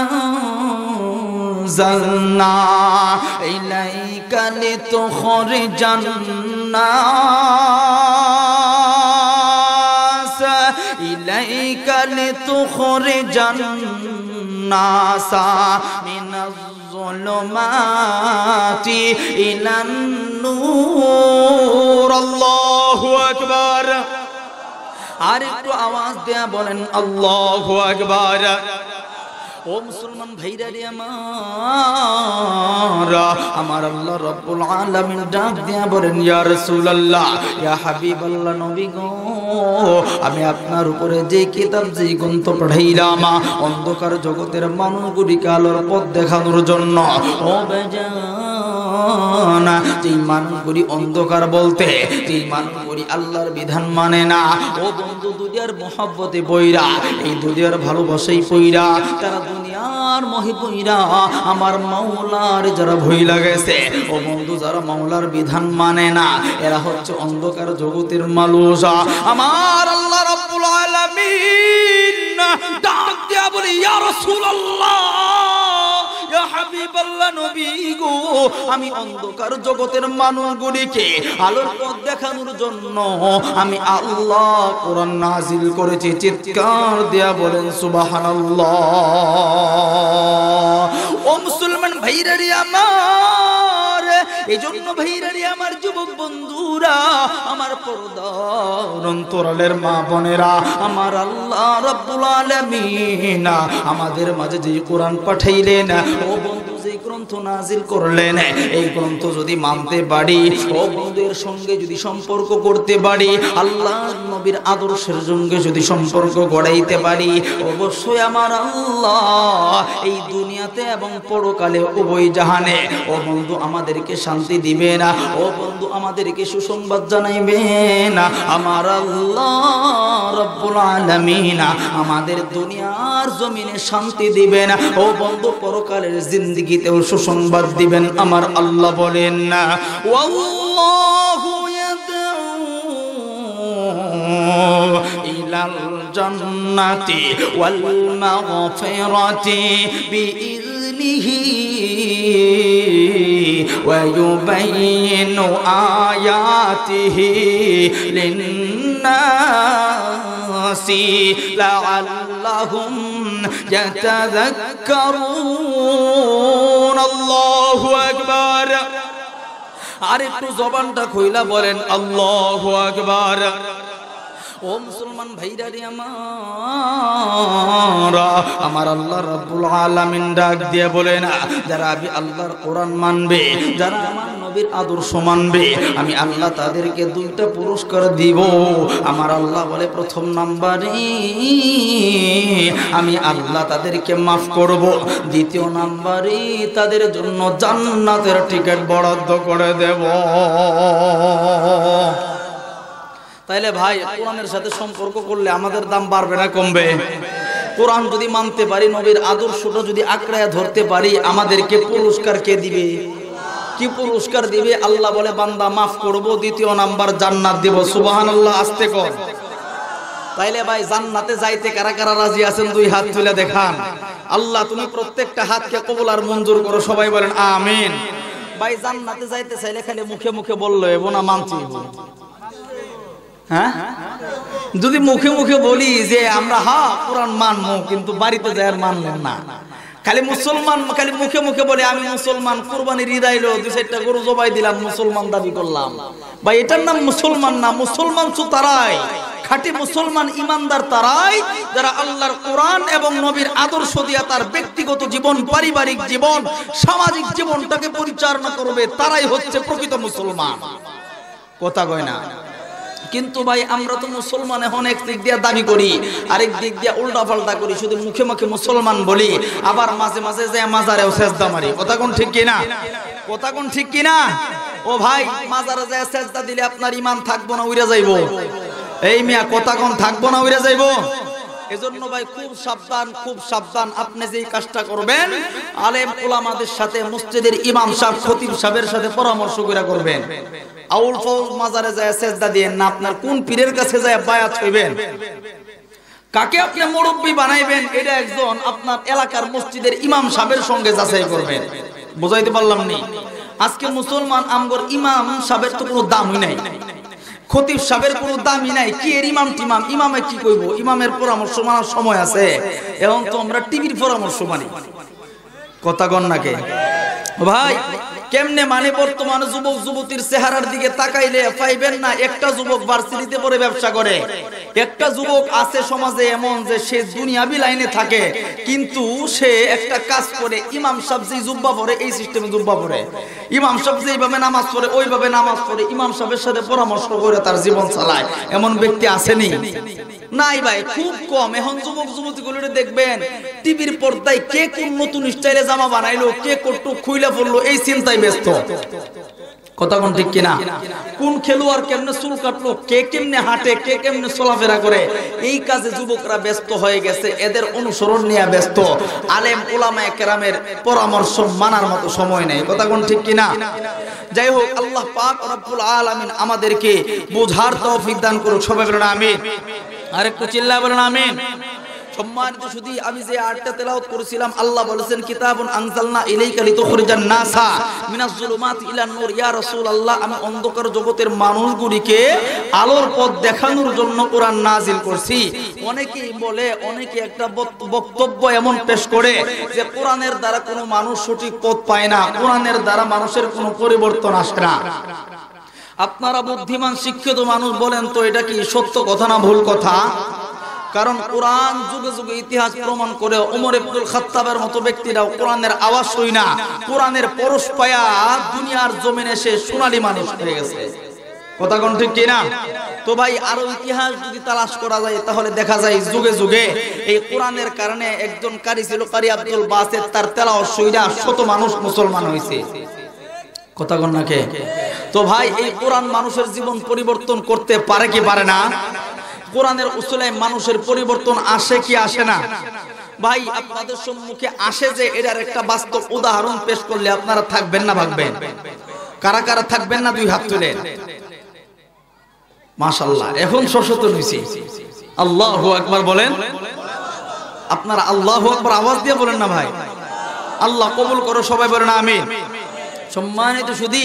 S1: আনজালনা ইলাইকা লিতুখরিজান নাস ইলাইকা লিতুখরিজান নাসা মিনাজ যুলুমাতি ইলান নূর। আল্লাহু আকবার। আর একটু আওয়াজ দেয়া বলেন আল্লাহু আকবার। ও মুসলমান ভাইরা রে আমার আল্লাহ রাব্বুল আলামিন ডাক দিয়া বলেন ইয়া রাসূলুল্লাহ, ইয়া হাবিবাল্লাহ, নবী গো, আমি আপনার উপরে যে কিতাব যে গ্রন্থ পাঠাইলাম অন্ধকার জগতের মানুষগুলিকে আলোর পথ দেখানোর জন্য। ও বেজান, যেই মানুষগুলি অন্ধকার বলতে যেই মানুষগুলি আল্লাহর বিধান মানে না, ও বন্ধু দুনিয়ার মহব্বতে পইরা, এই দুনিয়ার ভালোবাসাই পইরা, তারা দুনিয়ার মহি পইরা আমার মাওলার যারা ভয় লাগেছে, ও বন্ধু যারা মাওলার বিধান মানে না, এরা হচ্ছে অন্ধকার জগতের মানুষ। আমার আল্লাহ রাব্বুল আলামিন ডাক দিয়া বলে ইয়া রাসূলুল্লাহ, ইয়া হাবিবাল্লাহ, নবী গো, আমি অন্ধকার জগতের মানুষগুলিকে আলোর পথ দেখানোর জন্য আমি আল্লাহ কোরআন নাজিল করেছি। চিৎকার দিয়া বলেন সুবহানাল্লাহ। ও মুসলমান ভাইরারি আমার, এজন্য ভাইরারি আমার যুবক বন্ধুরা, আমার পর্দার অন্তরালের মা বোনেরা, আমার আল্লাহ রাব্বুল আলামিন আমাদের মাঝে যে কোরআন পাঠাইলেন, ও বন্ধু যে গ্রন্থ নাজিল করলেন, এই গ্রন্থ যদি মানতে পারি, ও বন্ধুদের সঙ্গে যদি সম্পর্ক করতে পারি, আল্লাহর নবীর আদর্শের সঙ্গে যদি সম্পর্ক গড়াইতে পারি, অবশ্যই আমার আল্লাহ এই দুনিয়াতে এবং পরকালে উভয় জাহানে, ও বন্ধু, আমাদেরকে শান্তি দিবে না, ও বন্ধু, আমাদেরকে সুসংবাদ জানাইবে না। আমার আল্লাহ রাব্বুল আলামিন আমাদের দুনিয়ার জমিনে শান্তি দিবেন না, ও বন্ধু, পরকালের জিন্দেগিতেও সুসংবাদ দিবেন। আমার আল্লাহ বলেন না, ওয়াল্লাহু ইয়াদউ ইলাল জান্নাতি ওয়াল মাগফিরাতি বিইذনিহি ওয়া ইউবাইয়িনু আয়াতিহি লিন-নাসি লাআল্লাহুম ইয়াতাযাক্কারুন। আল্লাহু আকবার। আর একটু জবানটা খুইলা বলেন আল্লাহু আকবার। ও মুসলমান ভাইরা রে আমার আল্লাহ রাব্বুল আলামিন ডাক দিয়ে বলেন, যারা আমি আল্লাহর কোরআন মানবে, যারা আমার নবীর আদর্শ মানবে, আমি আল্লাহ তাদেরকে দুইটা পুরস্কার দিব। আমার আল্লাহ বলে, প্রথম নাম্বারে আমি আল্লাহ তাদেরকে মাফ করব, দ্বিতীয় নাম্বারে তাদের জন্য জান্নাতের টিকিট বরাদ্দ করে দেব। তাইলে ভাই, কোরআনের সাথে সম্পর্ক করলে আমাদের দাম বাড়বে না কমবে? কোরআন যদি মানতে পারি, নবীর আদর্শটা যদি আঁকড়ায় ধরতে পারি, আমাদেরকে পুরস্কার কে দিবে? কি পুরস্কার দিবে? আল্লাহ বলে, বান্দা মাফ করব, দ্বিতীয় নাম্বার জান্নাত দিব। সুবহানাল্লাহ, আস্তে কর। তাইলে ভাই, জান্নাতে যাইতে কারা কারা রাজি আছেন? দুই হাত তুলে দেখান। আল্লাহ তুমি প্রত্যেকটা হাতকে কবুল আর মঞ্জুর করো। সবাই বলেন আমিন। ভাই, জান্নাতে যাইতে চাইলে খালি মুখে মুখে বললো এবো না মানছি? হ্যাঁ, যদি মুখে মুখে বলি যে আমরা কোরআন মানবো, কিন্তু বাড়িতে যাই আর মানলেন না, খালি মুসলমান, খালি মুখে মুখে বলে আমি মুসলমান, কুরবানির ঈদ আইলো, 2-4টা গরু জবাই দিলাম, মুসলমান দাবি করলাম, ভাই এটার নাম মুসলমান না। মুসলমান তো তারাই, খাঁটি মুসলমান ইমানদার তারাই, যারা আল্লাহর কোরআন এবং নবীর আদর্শ দিয়া তার ব্যক্তিগত জীবন, পারিবারিক জীবন, সামাজিক জীবনটাকে পরিচালনা করবে, তারাই হচ্ছে প্রকৃত মুসলমান। কথা কয় না? কিন্তু ভাই, আমরা তো মুসলমান এখন এক দিক দিয়ে দাবি করি, আরেক দিক দিয়ে উল্টা পাল্টা করি, শুধু মুখে মুখে মুসলমান বলি, আবার মাঝে মাঝে যে মাজারেও সেজদা মারি। কথা কোন ঠিক কিনা? কথা কোন ঠিক কিনা? ও ভাই, মাজারে যায় সেজদা দিলে আপনার ঈমান থাকবো না উইরা যাইবো? এই মিয়া, কথা কোন থাকবো না উইরা যাইবো? এজন্য ভাই খুব সাবধান, খুব সাবধান। আপনি যেই কাজটা করবেন, আলেম ওলামাদের সাথে, মসজিদের ইমাম সাহেব, খতিব সাহেবের সাথে পরামর্শ করে করবেন। আউল ফাউল মাজারে যায় সেজদা দিয়েন না। আপনার কোন পীরের কাছে যায় বায়াত হইবেন, কাকে আপনি মুরব্বি বানাইবেন, এটা একজন আপনার এলাকার মসজিদের ইমাম সাহেবের সঙ্গে যাচাই করবেন। বুঝাইতে পারলাম নি? আজকে মুসলমান আমগর ইমাম সাহেবের তো কোনো দামই নাই। খতিব সাহেবের কোনো দামি নাই, কি এর ইমাম টিমাম, ইমামে কি কইব, ইমামের পরামর্শ মানার সময় আছে? এখন তো আমরা টিভির পরামর্শ মানি, কথা কন নাকে ভাই? কেমনে মানে বর্তমান যুবক যুবতীর চেহারার দিকে তাকাইলে পাইবেন না একটা যুবক ভার্সিটিতে পড়ে ব্যবসা করে, একটা যুবক আছে সমাজে এমন যে সে দুনিয়াবি লাইনে থাকে কিন্তু সে একটা কাজ করে, ইমাম সাহেব যেই জুব্বা পরে এই সিস্টেমে জুব্বা পরে, ইমাম সাহেব যেইভাবে নামাজ পড়ে ওইভাবে নামাজ পড়ে, ইমাম সাহেবের সাথে পরামর্শ করে তার জীবন চালায়, এমন ব্যক্তি আসেনি? নাই ভাই, খুব কম। এখন যুবক যুবতীগুলো দেখবেন টিভির পর্দায় কে কোন নতুন স্টাইলে জামা বানাইলো, কে কটু খুইলা পড়লো, এই চিন্তায় ব্যস্ত, কথা কোন ঠিক কিনা? কোন খেলোয়াড় কেমনে চুল কাটলো, কে কেমনে হাঁটে, কে কেমনে চলাফেরা করে, এই কাজে যুবকরা ব্যস্ত হয়ে গেছে, এদের অনুসরণ নিয়ে ব্যস্ত। আলেম উলামায়ে কেরামের পরামর্শ মানার মতো সময় নেই, কথা কোন ঠিক কিনা? যাই হোক, আল্লাহ পাক রব্বুল আলামিন আমাদেরকে বোঝার তৌফিক দান করুক, সবাই বলেন আমিন। আরেকটু চিল্লায় বলেন আমিন। সম্মানিত শুধু আমি যে আয়াতটা তেলাওয়াত করেছিলাম, আল্লাহ বলেছেন কিতাবুন আনজালনা ইলাইকা লিতুখরিজান নাসা মিনাজ জুলুমাতি ইলান নূর। ইয়া রাসূলুল্লাহ, আমি অন্ধকার জগতের মানুষগুলিকে আলোর পথ দেখানোর জন্য কোরআন নাজিল করছি। অনেকেই বলে, অনেকে একটা বক্তব্য এমন পেশ করে যে কোরআনের দ্বারা কোনো মানুষ সঠিক পথ পায় না, কোরআনের দ্বারা মানুষের কোনো পরিবর্তন আসে না। আপনারা বুদ্ধিমান শিক্ষিত মানুষ বলেন তো এটা কি সত্য কথা না ভুল কথা? কারণ কোরআন যুগে যুগে ইতিহাস প্রমাণ করে ওমর ইবনুল খাত্তাবের মতো ব্যক্তিরাও কোরআনের আওয়াজ শুই না, কোরআনের পরশ পায়া দুনিয়ার জমিনে সে সোনালী মানুষ হয়ে গেছে, কথা কোন ঠিক কিনা? তো ভাই, আরো ইতিহাস যদি তালাশ করা যায় তাহলে দেখা যায় যুগে যুগে এই কোরআনের কারণে একজন কারি ছিল, কারি আব্দুল বাসেত, তার তেলাওয়াত শুইরা শত মানুষ মুসলমান হয়েছে, কথা কোন নাকি? তো ভাই, এই কোরআন মানুষের জীবন পরিবর্তন করতে পারে কি পারে না? কোরআনের উসুলে মানুষের পরিবর্তন আসে কি আসে না? ভাই, আপনাদের সম্মুখে আসে যে এটার একটা বাস্তব উদাহরণ পেশ করলে আপনারা থাকবেন না ভাববেন? কারা কারা থাকবেন না দুই হাত তুলে? মাশাআল্লাহ, এখন সচেতন হইছি। আল্লাহু আকবার বলেন। আপনারা আল্লাহু আকবার আওয়াজ দিয়ে বলেন না ভাই? আল্লাহ কবুল করো, সবাই বলেন আমিন। সম্মানিত শুধু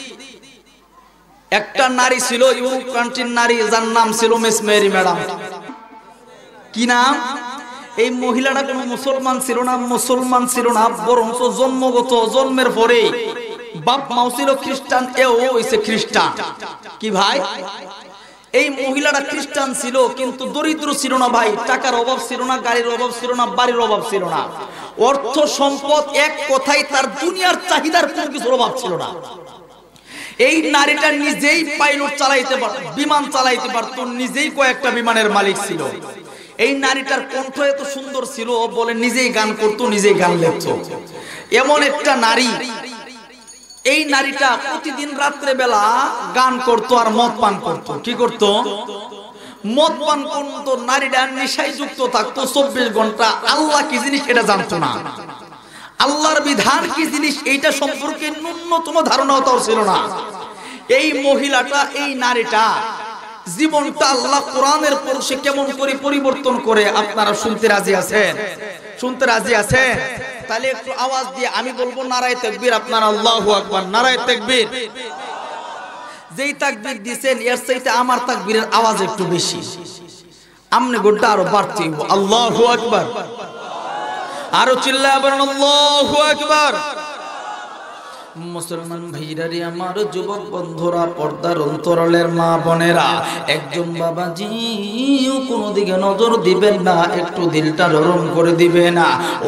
S1: একটা নারী ছিল, ইউরোপ কান্ট্রির নারী, যার নাম ছিল মিস মেরি ম্যাডাম। কি নাম? এই মহিলাটা কোনো মুসলমান ছিল না, বরঞ্চ জন্মের পরে বাপ মাও ছিল খ্রিস্টান, এও হইছে খ্রিস্টান। কি ভাই, এই মহিলাটা খ্রিস্টান ছিল কিন্তু দরিদ্র ছিল না ভাই, টাকার অভাব ছিল না, গাড়ির অভাব ছিল না, বাড়ির অভাব ছিল না, অর্থ সম্পদ এক কথায় তার দুনিয়ার চাহিদার কোনো কিছুর অভাব ছিল না। এই নারীটা নিজেই পাইলট চালাইতে পারত, বিমান চালাইতে পারত, নিজেই কয়েকটা বিমানের মালিক ছিল। এই নারীটার কণ্ঠ এত সুন্দর ছিল, বলে নিজেই গান করত, নিজেই গান লিখত। এমন একটা নারী, এই নারীটা প্রতিদিন রাত্রে বেলা গান করত আর মদ পান করত। কি করত? মদ পান করত। নারীটা নেশায় যুক্ত থাকতো 24 ঘন্টা। আল্লাহ কি জিনিস এটা জানতো না, আল্লাহর বিধান কি জিনিস এইটা সম্পর্কে ন্যূনতম ধারণাও তার ছিল না। এই মহিলাটা, এই নারীটা জীবনটা আল্লাহ কোরআনের পরশে কেমন করে পরিবর্তন করে আপনারা শুনতে রাজি আছেন? শুনতে রাজি আছেন? তাহলে একটু আওয়াজ দিয়ে আমি বলবো নারায়ে তাকবীর, আপনারা আল্লাহু আকবার, নারায়ে তাকবীর। যেই তাকবীর দিবেন এর চাইতে আমার তাকবীরের আওয়াজ একটু বেশি, আমনে গোটা আরো বাড়তে হবে। আল্লাহু আকবার, আরো চিল্লায় বলেন আল্লাহু আকবার। মুসলমান ভাইরা, আমার যুবক বন্ধুরা, পর্দার অন্তরালের মা বোনেরা, একজন বাবাজি কোনো দিকে নজর দিবেন না, একটু দিলটা নরম করে দিবে না। ও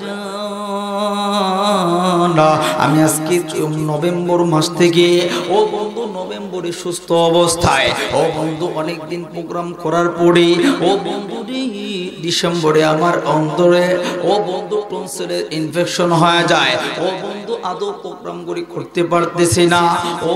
S1: বাজান, আমি আজকে নভেম্বর মাস থেকে, ও বন্ধু নভেম্বরে সুস্থ অবস্থায়, ও বন্ধু অনেকদিন প্রোগ্রাম করার পরে, ও বন্ধু ডিসেম্বরে আমার অন্তরে, ও বন্ধু টনসিলের ইনফেকশন হয়ে যায়, ও বন্ধু আদৌ প্রোগ্রাম করতে পারতেছি না। ও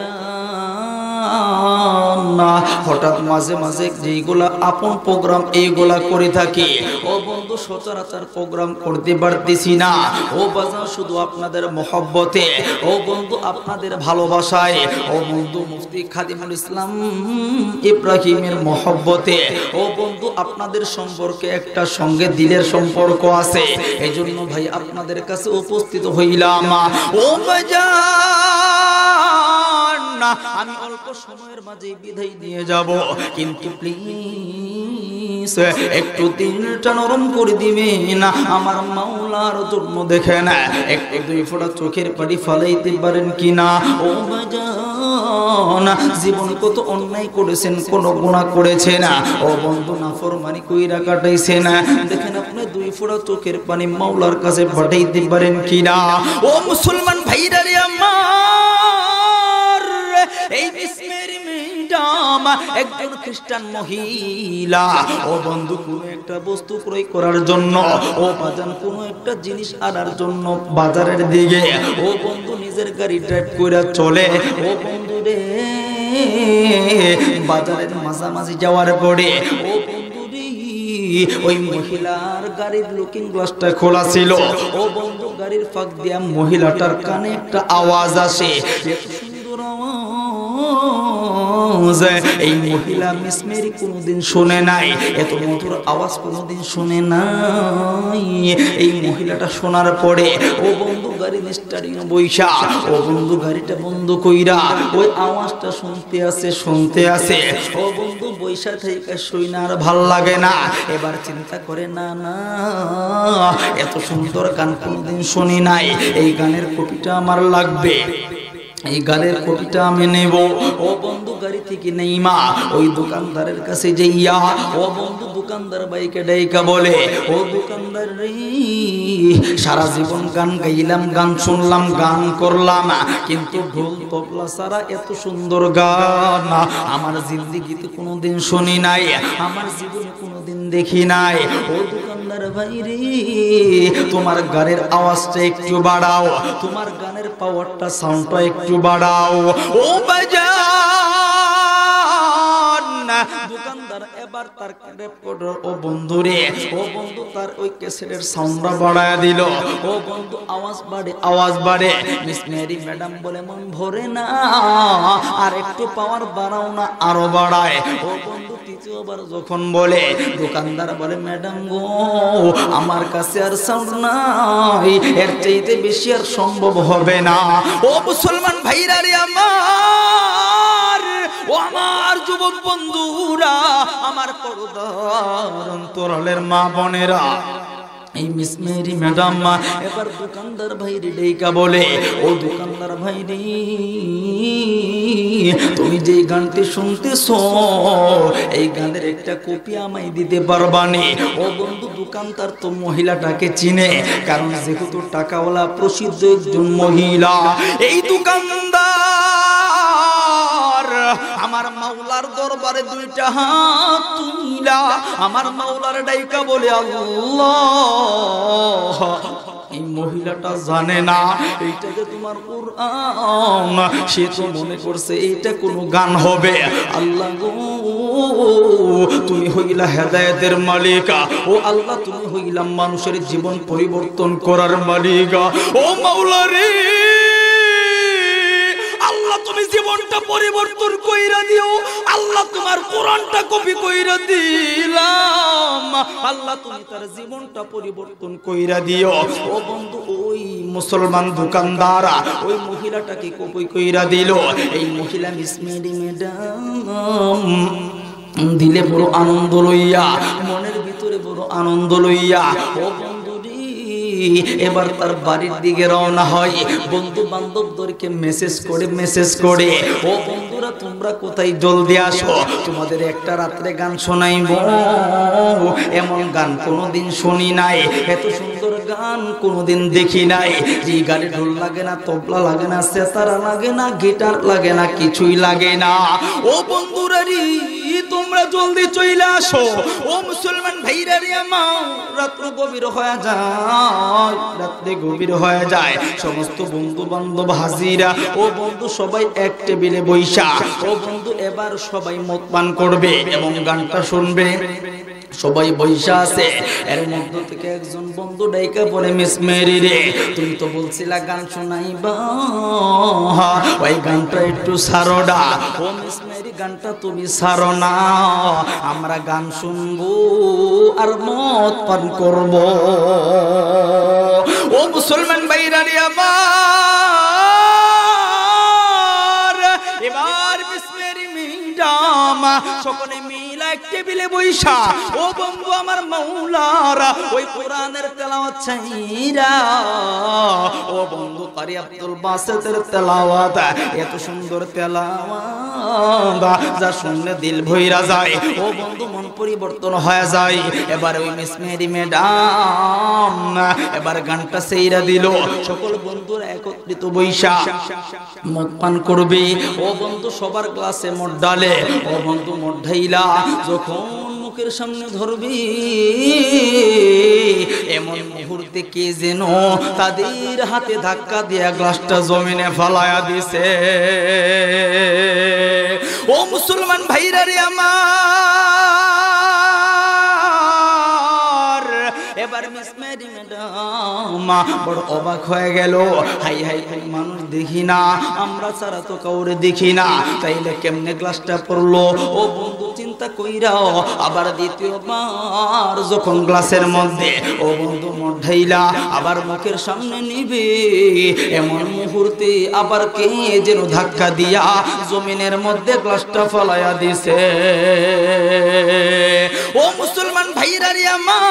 S1: বাজান, হঠাৎ মাঝে মাঝে যেগুলা আপন প্রোগ্রাম এইগুলা করে থাকি, ও বন্ধু সচরাচর প্রোগ্রাম করতে পারতেছি না। ও বাজান, শুধু আপনাদের মহব্বতে, ও বন্ধু আপনাদের ভালোবাসায়, ও বন্ধু মুফতি খাদিমুল ইসলাম ইব্রাহিমের মহব্বতে, ও বন্ধু আপনাদের সম্পর্কে একটা সঙ্গে দিলের সম্পর্ক আছে, এই জন্য ভাই আপনাদের কাছে উপস্থিত হইলাম। ও বাজান, না, আমি অল্প সময়ের মাঝে বিদায় নিয়ে যাব, কিন্তু প্লিজ একটু দিনটা নরম করে দিবেন আমার মাওলার জন্য। দেখেন একটু দুই ফোঁটা চোখের পানি ফালাইতে পারেন কিনা। ও বাজান, জীবনে কত অন্যায় করেছেন, কোন গুনাহ করেছেন, ও বন্ধু নাফরমানি কইরা কাটাইছেন, দেখেন আপনি দুই ফোঁটা চোখের পানি মাওলার কাছে পাঠাইতে পারেন কিনা। ও মুসলমান ভাইরা রে আমার, এই বিস্মেরি ম্যাডাম একজন খ্রিস্টান মহিলা, ও বন্ধু কোন একটা বস্তু ক্রয় করার জন্য, ও বাজান কোন একটা জিনিস আনার জন্য বাজারের দিকে, ও বন্ধু নিজের গাড়ি ড্রাইভ করে চলে। ও বন্ধু রে, বাজারের মাঝামাঝি যাওয়ার পরে ও বন্ধু রে, ওই মহিলার গাড়ির লুকিং গ্লাসটা খোলা ছিল। ও বন্ধু গাড়ির ফাঁক দিয়া মহিলাটার কানে একটা আওয়াজ আসে, এত সুন্দর আওয়াজ এই মহিলা মিসমেরি কোনোদিন শুনে নাই, এত মধুর আওয়াজ কোনোদিন শুনে নাই। এই মহিলাটা শোনার পরে ও বন্ধু গাড়ি স্টার্টিং বইসা, ও বন্ধু গাড়িটা বন্ধ কইরা ওই আওয়াজটা শুনতে আছে। ও বন্ধু বইসা থেকে শুই না আর ভাল লাগে না, এবার চিন্তা করে না না, এত সুন্দর গান কোনোদিন শুনি নাই, এই গানের কপিটা আমার লাগবে, এই গানের কপিটা আমি নেব। ও বন্ধু গাড়ি থেকে নেইমা ওই দোকানদারের কাছে যাইয়া, ও বন্ধু দোকানদার বাইকে ডাইকা বলে, ও দোকানদার রে, সারা জীবন গান গাইলাম, গান শুনলাম, গান করলাম, কিন্তু ঢোল তবলা ছাড়া এত সুন্দর গান আমার জিন্দেগিতে কোনোদিন শুনি নাই, আমার জীবনে কোনোদিন দেখি নাই। ও দোকানদার ভাই রে, তোমার গানের আওয়াজটা একটু বাড়াও, তোমার গানের পাওয়ারটা সাউন্ডটা একটু বাড়াও। ও বাজান, দোকানদার এবার তার রেকর্ডার, ও বন্ধু রে, ও বন্ধু তার ওই ক্যাসেটের সাউন্ডটা বাড়ায় দিল। ও বন্ধু আওয়াজ বাড়ে। মিস মেরি ম্যাডাম বলে, মন ভরে না, আর একটু পাওয়ার বাড়াও না, আরো বাড়ায়। ও বন্ধু তৃতীয়বার যখন বলে, দোকানদার বলে, ম্যাডাম গো, আমার কাছে আর সাউন্ড নাই, এর চাইতে বেশি আর সম্ভব হবে না। ও মুসলমান ভাইরা রে আমার, ও আমার যুবক বন্ধুরা, আমার পর্দার অন্তরালের মা বোনেরা, এই মিস মেরি ম্যাডাম এবার দোকানদার ভাই রে ডেকা বলে, ও দোকানদার ভাই রে, তুমি যে গানটি শুনতেছো, এই গানের একটা কপি আমায় দিতে পারবানি? ও বন্ধু দোকানদার তো মহিলাটাকে চিনে, কারণ যেহেতু টাকাওয়ালা প্রসিদ্ধ একজন মহিলা। এই দোকানদার আমার মাওলার দরবারে দুইটা হাত তুইলা আমার মাওলার ডাইকা বলে, আল্লাহ, এই মহিলাটা জানে না এইটা যে তোমার কুরআন, সে তো মনে করছে এইটা কোনো গান হবে। আল্লাহ গো, তুমি হইলা হেদায়েতের মালিকা, ও আল্লাহ তুমি হইলা মানুষের জীবন পরিবর্তন করার মালিকা। ও মাওলা রে, আল্লাহ তুমি জীবনটা পরিবর্তন কইরা দিও, আল্লাহ তোমার কোরআনটা কপি কইরা দিলাম, আল্লাহ তুমি তার জীবনটা পরিবর্তন কইরা দিও। ও বন্ধু ওই মুসলমান দোকানদার ওই মহিলাটাকে কপি কইরা দিল। এই মহিলা মিস মেরি ম্যাডাম দিলে বড় আনন্দ লইয়া, মনের ভিতরে বড় আনন্দ লইয়া, ও বন্ধু রে, এবার তার বাড়ির দিকে রওনা হয়। বন্ধু বান্ধবদেরকে মেসেজ করে, ও বন্ধুরা তোমরা কোথায়, জলদি আসো, তোমাদের একটা রাত্রে গান শোনাইব, এমন গান কোনোদিন শুনি নাই, এত সুন্দর গান কোনোদিন দেখি নাই, যে গানে ঢোল লাগে না, তবলা লাগে না, সেতারা লাগে না, গিটার লাগে না, কিছুই লাগে না। ও বন্ধুরা রে, তোমরা জলদি চলে আসো। ও মুসলমান ভাইরা রে আমার, রাত্রে গভীর হয়ে যায়, সমস্ত বন্ধু বান্ধব হাজিরা, ও বন্ধু সবাই এক টেবিলে বৈশা, ও বন্ধু এবার সবাই মদ পান করবে এবং গানটা শুনবে। সবাই বৈশা আছে, এর মধ্য থেকে একজন বন্ধু ডাইকা বলে, মিস মেরি রে, তুমি তো বলছিলা গান শোনাইবা, ওই গানটা একটু সারোডা। ও মিস মেরি, গানটা তুমি সারো না, আমরা গান শুনবো আর মদ পান করব। ও মুসলমান ভাইরা রে আমার, সকলে মিলে এক টেবিলে বইসা ও বন্ধু আমার মাওলারা ওই কোরআনের তেলাওয়াত চাইরা ও বন্ধু কারি আব্দুল বাসিতের তেলাওয়াত এত সুন্দর তেলাওয়াত যা শুনলে দিল ভইরা যায় ও বন্ধু মন পরিবর্তন হয়ে যায় এবার ওই মিস মেরি ম্যাডাম এবার গানটা সেইরা দিল সকল বন্ধুরা একত্রিত বইসা মদ পান করবে ও বন্ধু সবার গ্লাসে মদ ডালে ও বন্ধু মদ ঢাইলা যখন মুখের সামনে ধরবি এমন মুহূর্তে কে যেন তাদের হাতে ধাক্কা দিয়া গ্লাসটা জমিনে ফালায়া দিছে ও মুসলমান ভাইরা রে আমার এবার মিস মেরি ম্যাডাম বড় অবাক হয়ে গেল হাই হাই হাই মানুষ দেখি না আমরা ছাড়া তো কাউরে দেখি না তাইলে কেমনে গ্লাসটা পড়লো ও বন্ধু চিন্তা কইরাও আবার দ্বিতীয়বার যখন গ্লাসের মধ্যে ও বন্ধু মদ ঢাইলা আবার মুখের সামনে নিবে এমন মুহূর্তে আবার কে যেন ধাক্কা দিয়া জমিনের মধ্যে গ্লাসটা ফলাইয়া দিছে ও মুসলমান ভাইরা রে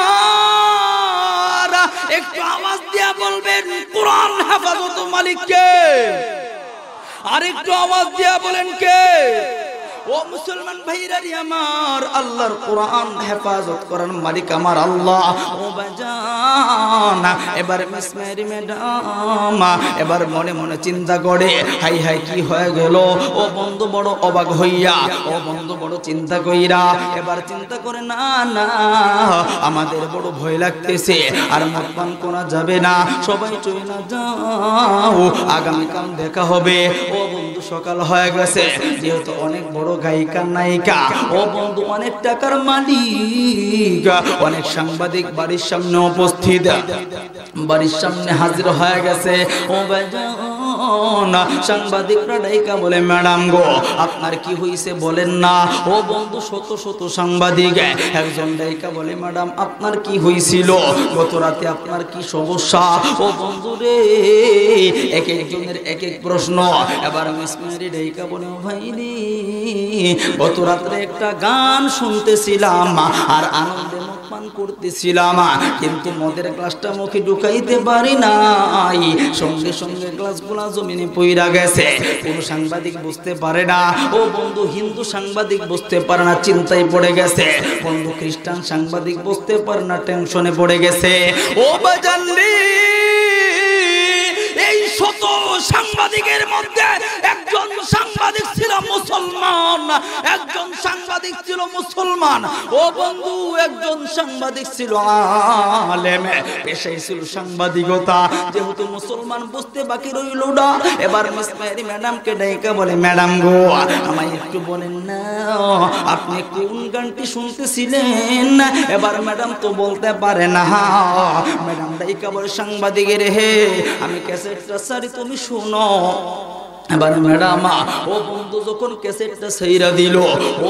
S1: আমার একটু আওয়াজ দিয়া বলবেন কোরআন হেফাজত মালিক কে আর একটু আওয়াজ দিয়া বলেন কে ও মুসলমান ভাইরা রে আমার আল্লাহর কোরআন হেফাজত করার মালিক আমার আল্লাহ ও বাজান এবার মিস মেরি ম্যাডাম এবার মনে মনে চিন্তা করে হাই হাই কি হয়ে গেল ও বন্ধু বড় অবাক হইয়া ও বন্ধু বড় চিন্তা কইরা এবার চিন্তা করে না না আমাদের বড় ভয় লাগতেছে আর মদ পান করা যাবে না সবাই চলে না যাও আগামীকাল দেখা হবে ও বন্ধু সকাল হয়ে গেছে যেহেতু অনেক বড় গায়িকা নায়িকা ও বন্ধু অনেক টাকার মালিক অনেক সাংবাদিক বাড়ির সামনে উপস্থিত বাড়ির সামনে হাজির হয়ে গেছে ও ভাইজান সাংবাদিকরা ডাইকা বলে ম্যাডাম গো আপনার কি হইছে বলেন না ও বন্ধু শত শত সাংবাদিক একজন ডাইকা বলে ম্যাডাম আপনার কি হইছিল গত রাতে আপনার কি সমস্যা ও বন্ধু রে এক একজনের এক এক প্রশ্ন এবার মিস মেরি ডাইকা বলে ভাই রে গত রাতে একটা গান শুনতেছিলাম আর আনন্দে মদ পান করতেছিলাম কিন্তু মদের গ্লাসটা মুখে ঢুকাইতে পারি নাই সঙ্গে সঙ্গে গ্লাসগুলা জমিনে পইরা গেছে কোন সাংবাদিক বুঝতে পারে না ও বন্ধু হিন্দু সাংবাদিক বুঝতে পারে না চিন্তায় পড়ে গেছে বন্ধু খ্রিস্টান সাংবাদিক বুঝতে পারে না টেনশনে পড়ে গেছে ও বাজান রে এই শত সাংবাদিকের মধ্যে একজন সাংবাদিক ছিল মুসলমান একজন সাংবাদিক ছিল মুসলমান ও বন্ধু একজন সাংবাদিক ছিল আলেম পেশায় ছিল সাংবাদিকতা যেহেতু মুসলমান বুঝতে বাকি রইল না এবার মিস মেরি ম্যাডামকে ডাইকা বলে ম্যাডাম গো আমায় একটু বলেন না আপনি কোন গানটি শুনতেছিলেন এবার ম্যাডাম তো বলতে পারে না ম্যাডাম ডাইকা বলে সাংবাদিকের হে আমি ক্যাসেটটা সারি তুমি শুনো এবার ম্যাডাম ও বন্ধু যখন ক্যাসেটটা ছাইরা দিল ও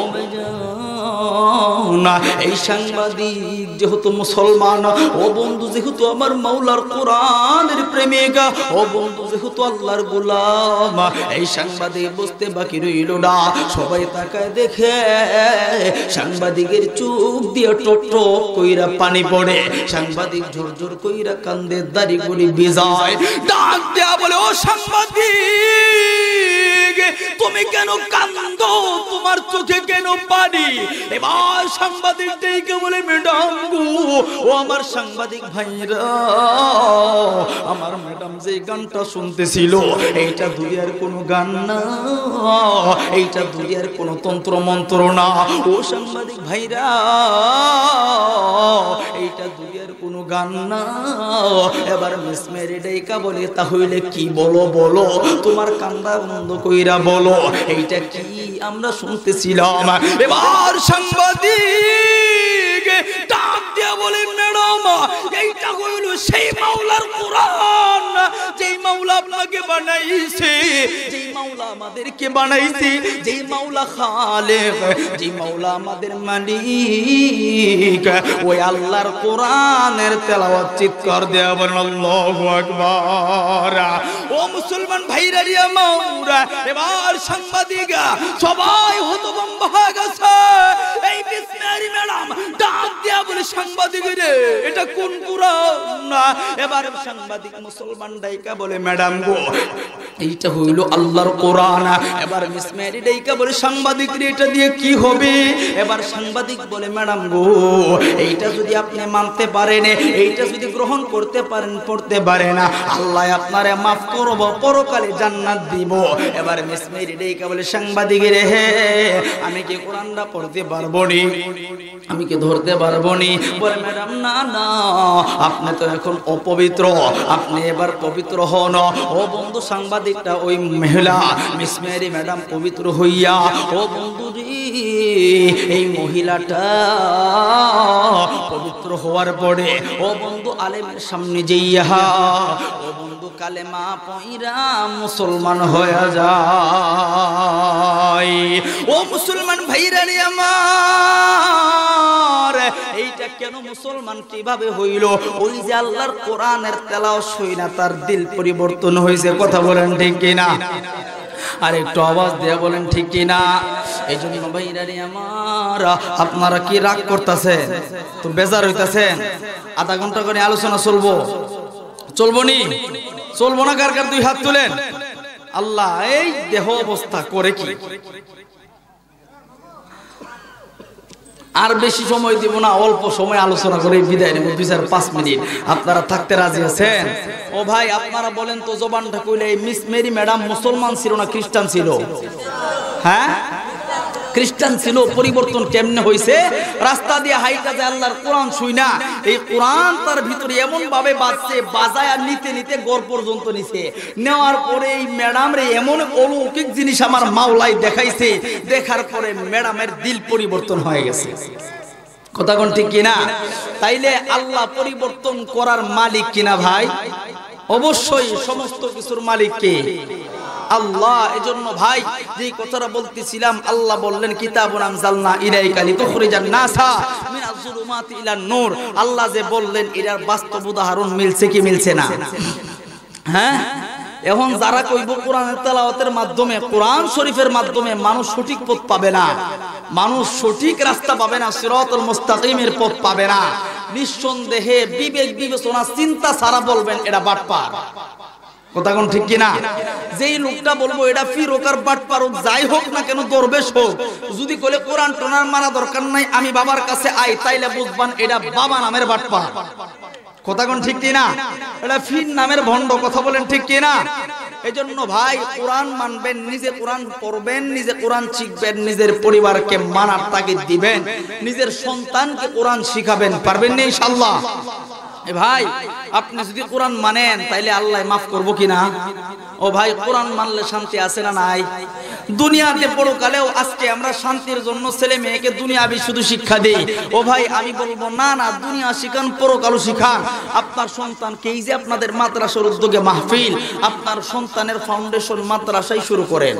S1: না এই সাংবাদিক যেহেতু মুসলমান ও বন্ধু যেহেতু আমার মাওলার কোরআনের প্রেমিকা ও বন্ধু যেহেতু আল্লাহর গোলাম এই সাংবাদিক বুঝতে বাকি রইল না সবাই তাকায় দেখে সাংবাদিকের চোখ দিয়ে টক টক কইরা পানি পড়ে সাংবাদিক জোর জোর কইরা কান্দে দাড়িগুলি ভিজায় ডাক দেয়া বলে ও সাংবাদিক তুমি কেন কান্দো তোমার চোখে কেন পানি এবার সাংবাদিক ডেকে বলে ম্যাডাম গো ও আমার সাংবাদিক ভাইরা আমার ম্যাডাম যে গানটা শুনতেছিল এইটা দুনিয়ার কোনো গান না এইটা দুনিয়ার কোনো তন্ত্র মন্ত্র না ও সাংবাদিক ভাইরা এইটা দুনিয়ার কোনো গান না এবার মিস মেরি ডেকা বলে তাহলে কি বলো বলো তোমার কান্দা বন্ধ কইরা বলো এইটা কি আমরা শুনতেছিলাম এবার সাংবাদিক ডাক দিয়ে বলে ম্যাডাম এইটা হইল সেই মাওলার কোরআন যেই মাওলা আপনাকে বানাইছে, যেই মাওলা আমাদেরকে বানাইছে, যেই মাওলা খালেক, যেই মাওলা আমাদের মালিক, ওই আল্লাহর কোরআনের তেলাওয়াত চিৎকার দেয়া বলেন আল্লাহু আকবার। ও মুসলমান ভাইরা রে আমার, এবার সাংবাদিকরা সবাই হতভম্ব হয়ে গেছে। এই বিসমিল্লাহ ম্যাডাম ডাক দেয়া বলে সাংবাদিক রে এটা কোন কোরআন? এবার সাংবাদিক মুসলমান ডাইকা বলে ম্যাডাম গো এইটা হইল আল্লাহর কোরআন। এবার মিস মেরি ডাইকা বলে সাংবাদিক রে এটা দিয়ে কি হবে? এবার সাংবাদিক বলে ম্যাডাম গো এইটা যদি আপনি মানতে পারেন, এইটা যদি গ্রহণ করতে পারেন, পড়তে পারেন, আল্লাহ আপনারে মাফ করব, পরকালে জান্নাত দিব। এবার মিস মেরি ডাইকা বলে সাংবাদিক রে হে আমি কি কোরআনটা পড়তে পারবো নি, আমি কি ধরতে পারবো নি? বলে ম্যাডাম না না আপনি তো এখন অপবিত্র, আপনি এবার পবিত্র হন। ও বন্ধু সাংবাদিকটা ওই মহিলা মিস মেরি ম্যাডাম পবিত্র হইয়া, ও বন্ধু রে এই মহিলাটা পবিত্র হওয়ার পরে ও বন্ধু আলেমের সামনে যাইয়া ও বন্ধু কালেমা পয়রা মুসলমান হয়ে যায়। ও মুসলমান ভাইরা রে আমার, এইটা কেন মুসলমান কিভাবে হইল? ওই যে আল্লাহর কোরআনের তেলাওয়াত শুইনা তার দিল পরিবর্তন হয়েছে। কথা বলেন ঠিক কিনা? আর একটু আওয়াজ দিয়ে বলেন ঠিক কিনা? এই জন্য ভাইরা রে আমার, আপনারা কি রাগ করতেছেন? তো বেজার হইতাছেন? আধা ঘন্টা করে আলোচনা চলবো, চলবো নি? চলবো না? কার কার দুই হাত তুলেন। আল্লাহ এই দেহ অবস্থা করে কি? আর বেশি সময় দিব না, অল্প সময় আলোচনা করে বিদায় নেব, 2-5 মিনিট। আপনারা থাকতে রাজি আছেন? ও ভাই আপনারা বলেন তো জবানটা কইলে মিস মেরি ম্যাডাম মুসলমান ছিল না খ্রিস্টান ছিল? হ্যাঁ খ্রিস্টান ছিল। পরিবর্তন কেমনে হইছে? রাস্তা দিয়ে হাইটা যায় আল্লাহর কোরআন শুই না, এই কোরআন তার ভিতরে এমন ভাবে বাজছে, বাজায় আর নিতে নিতে গড় পর্যন্ত নিছে। নেওয়ার পরে এই ম্যাডাম রে এমন অলৌকিক জিনিস আমার মাওলাই দেখাইছে, দেখার পরে ম্যাডামের দিল পরিবর্তন হয়ে গেছে। কথা কোন ঠিক কিনা? তাইলে আল্লাহ পরিবর্তন করার মালিক কিনা ভাই? অবশ্যই সমস্ত কিছুর মালিক কে? আল্লাহ। এজন্য ভাই যে কথাটা বলতেছিলাম, আল্লাহ বললেন কিতাবুন আনজালনা ইলাইকা লিতুখরিজান নাসা মিনাজ যুলুমাতি ইলান নূর। আল্লাহ যে বললেন এর বাস্তব উদাহরণ মিলছে কি মিলছে না? হ্যাঁ এখন যারা কইব কোরআনের তেলাওয়াতের মাধ্যমে, কোরআন শরীফের মাধ্যমে মানুষ সঠিক পথ পাবে না, মানুষ সঠিক রাস্তা পাবে না, সিরাতুল মুস্তাকিমের পথ পাবে না, নিঃসন্দেহে বিবেক বিবেচনা চিন্তা ছাড়া বলবেন এটা বাটপার। কথা কোন ঠিক কিনা? যেই লোকটা বলবো এটা ফিরোক আর বাটপার হোক, যাই হোক না কেন, দরবেশ হোক, যদি বলে কোরআন টোনার মারা দরকার নাই, আমি বাবার কাছে আই, তাইলে বুঝবান এটা বাবা নামের বাটপার। কথা কোন ঠিক কিনা? এটা ফির নামের ভণ্ড। কথা বলেন ঠিক কিনা? এজন্য ভাই কোরআন মানবেন, নিজে কোরআন পড়বেন, নিজে কোরআন শিখবেন, নিজের পরিবারকে মানার তাগিদ দিবেন, নিজের সন্তানকে কোরআন শিখাবেন। পারবেন না ইনশাআল্লাহ? ভাই আপনি যদি কোরআন মানেন তাইলে আল্লাহ মাফ করবো কিনা? ও ভাই কোরআন মানলে শান্তি আছে না নাই? দুনিয়াতে পরকালেও আজকে আমরা শান্তির জন্য ছেলে মেয়েকে দুনিয়াবি শুধু শিক্ষা দেই। ও ভাই আমি বলবো না না, দুনিয়া শিখান, পরকালও শিখান। আপনার সন্তানকে এই যে আপনাদের মাদ্রাসার উদ্যোগে মাহফিল, আপনার সন্তানের ফাউন্ডেশন মাদ্রাসায় শুরু করেন।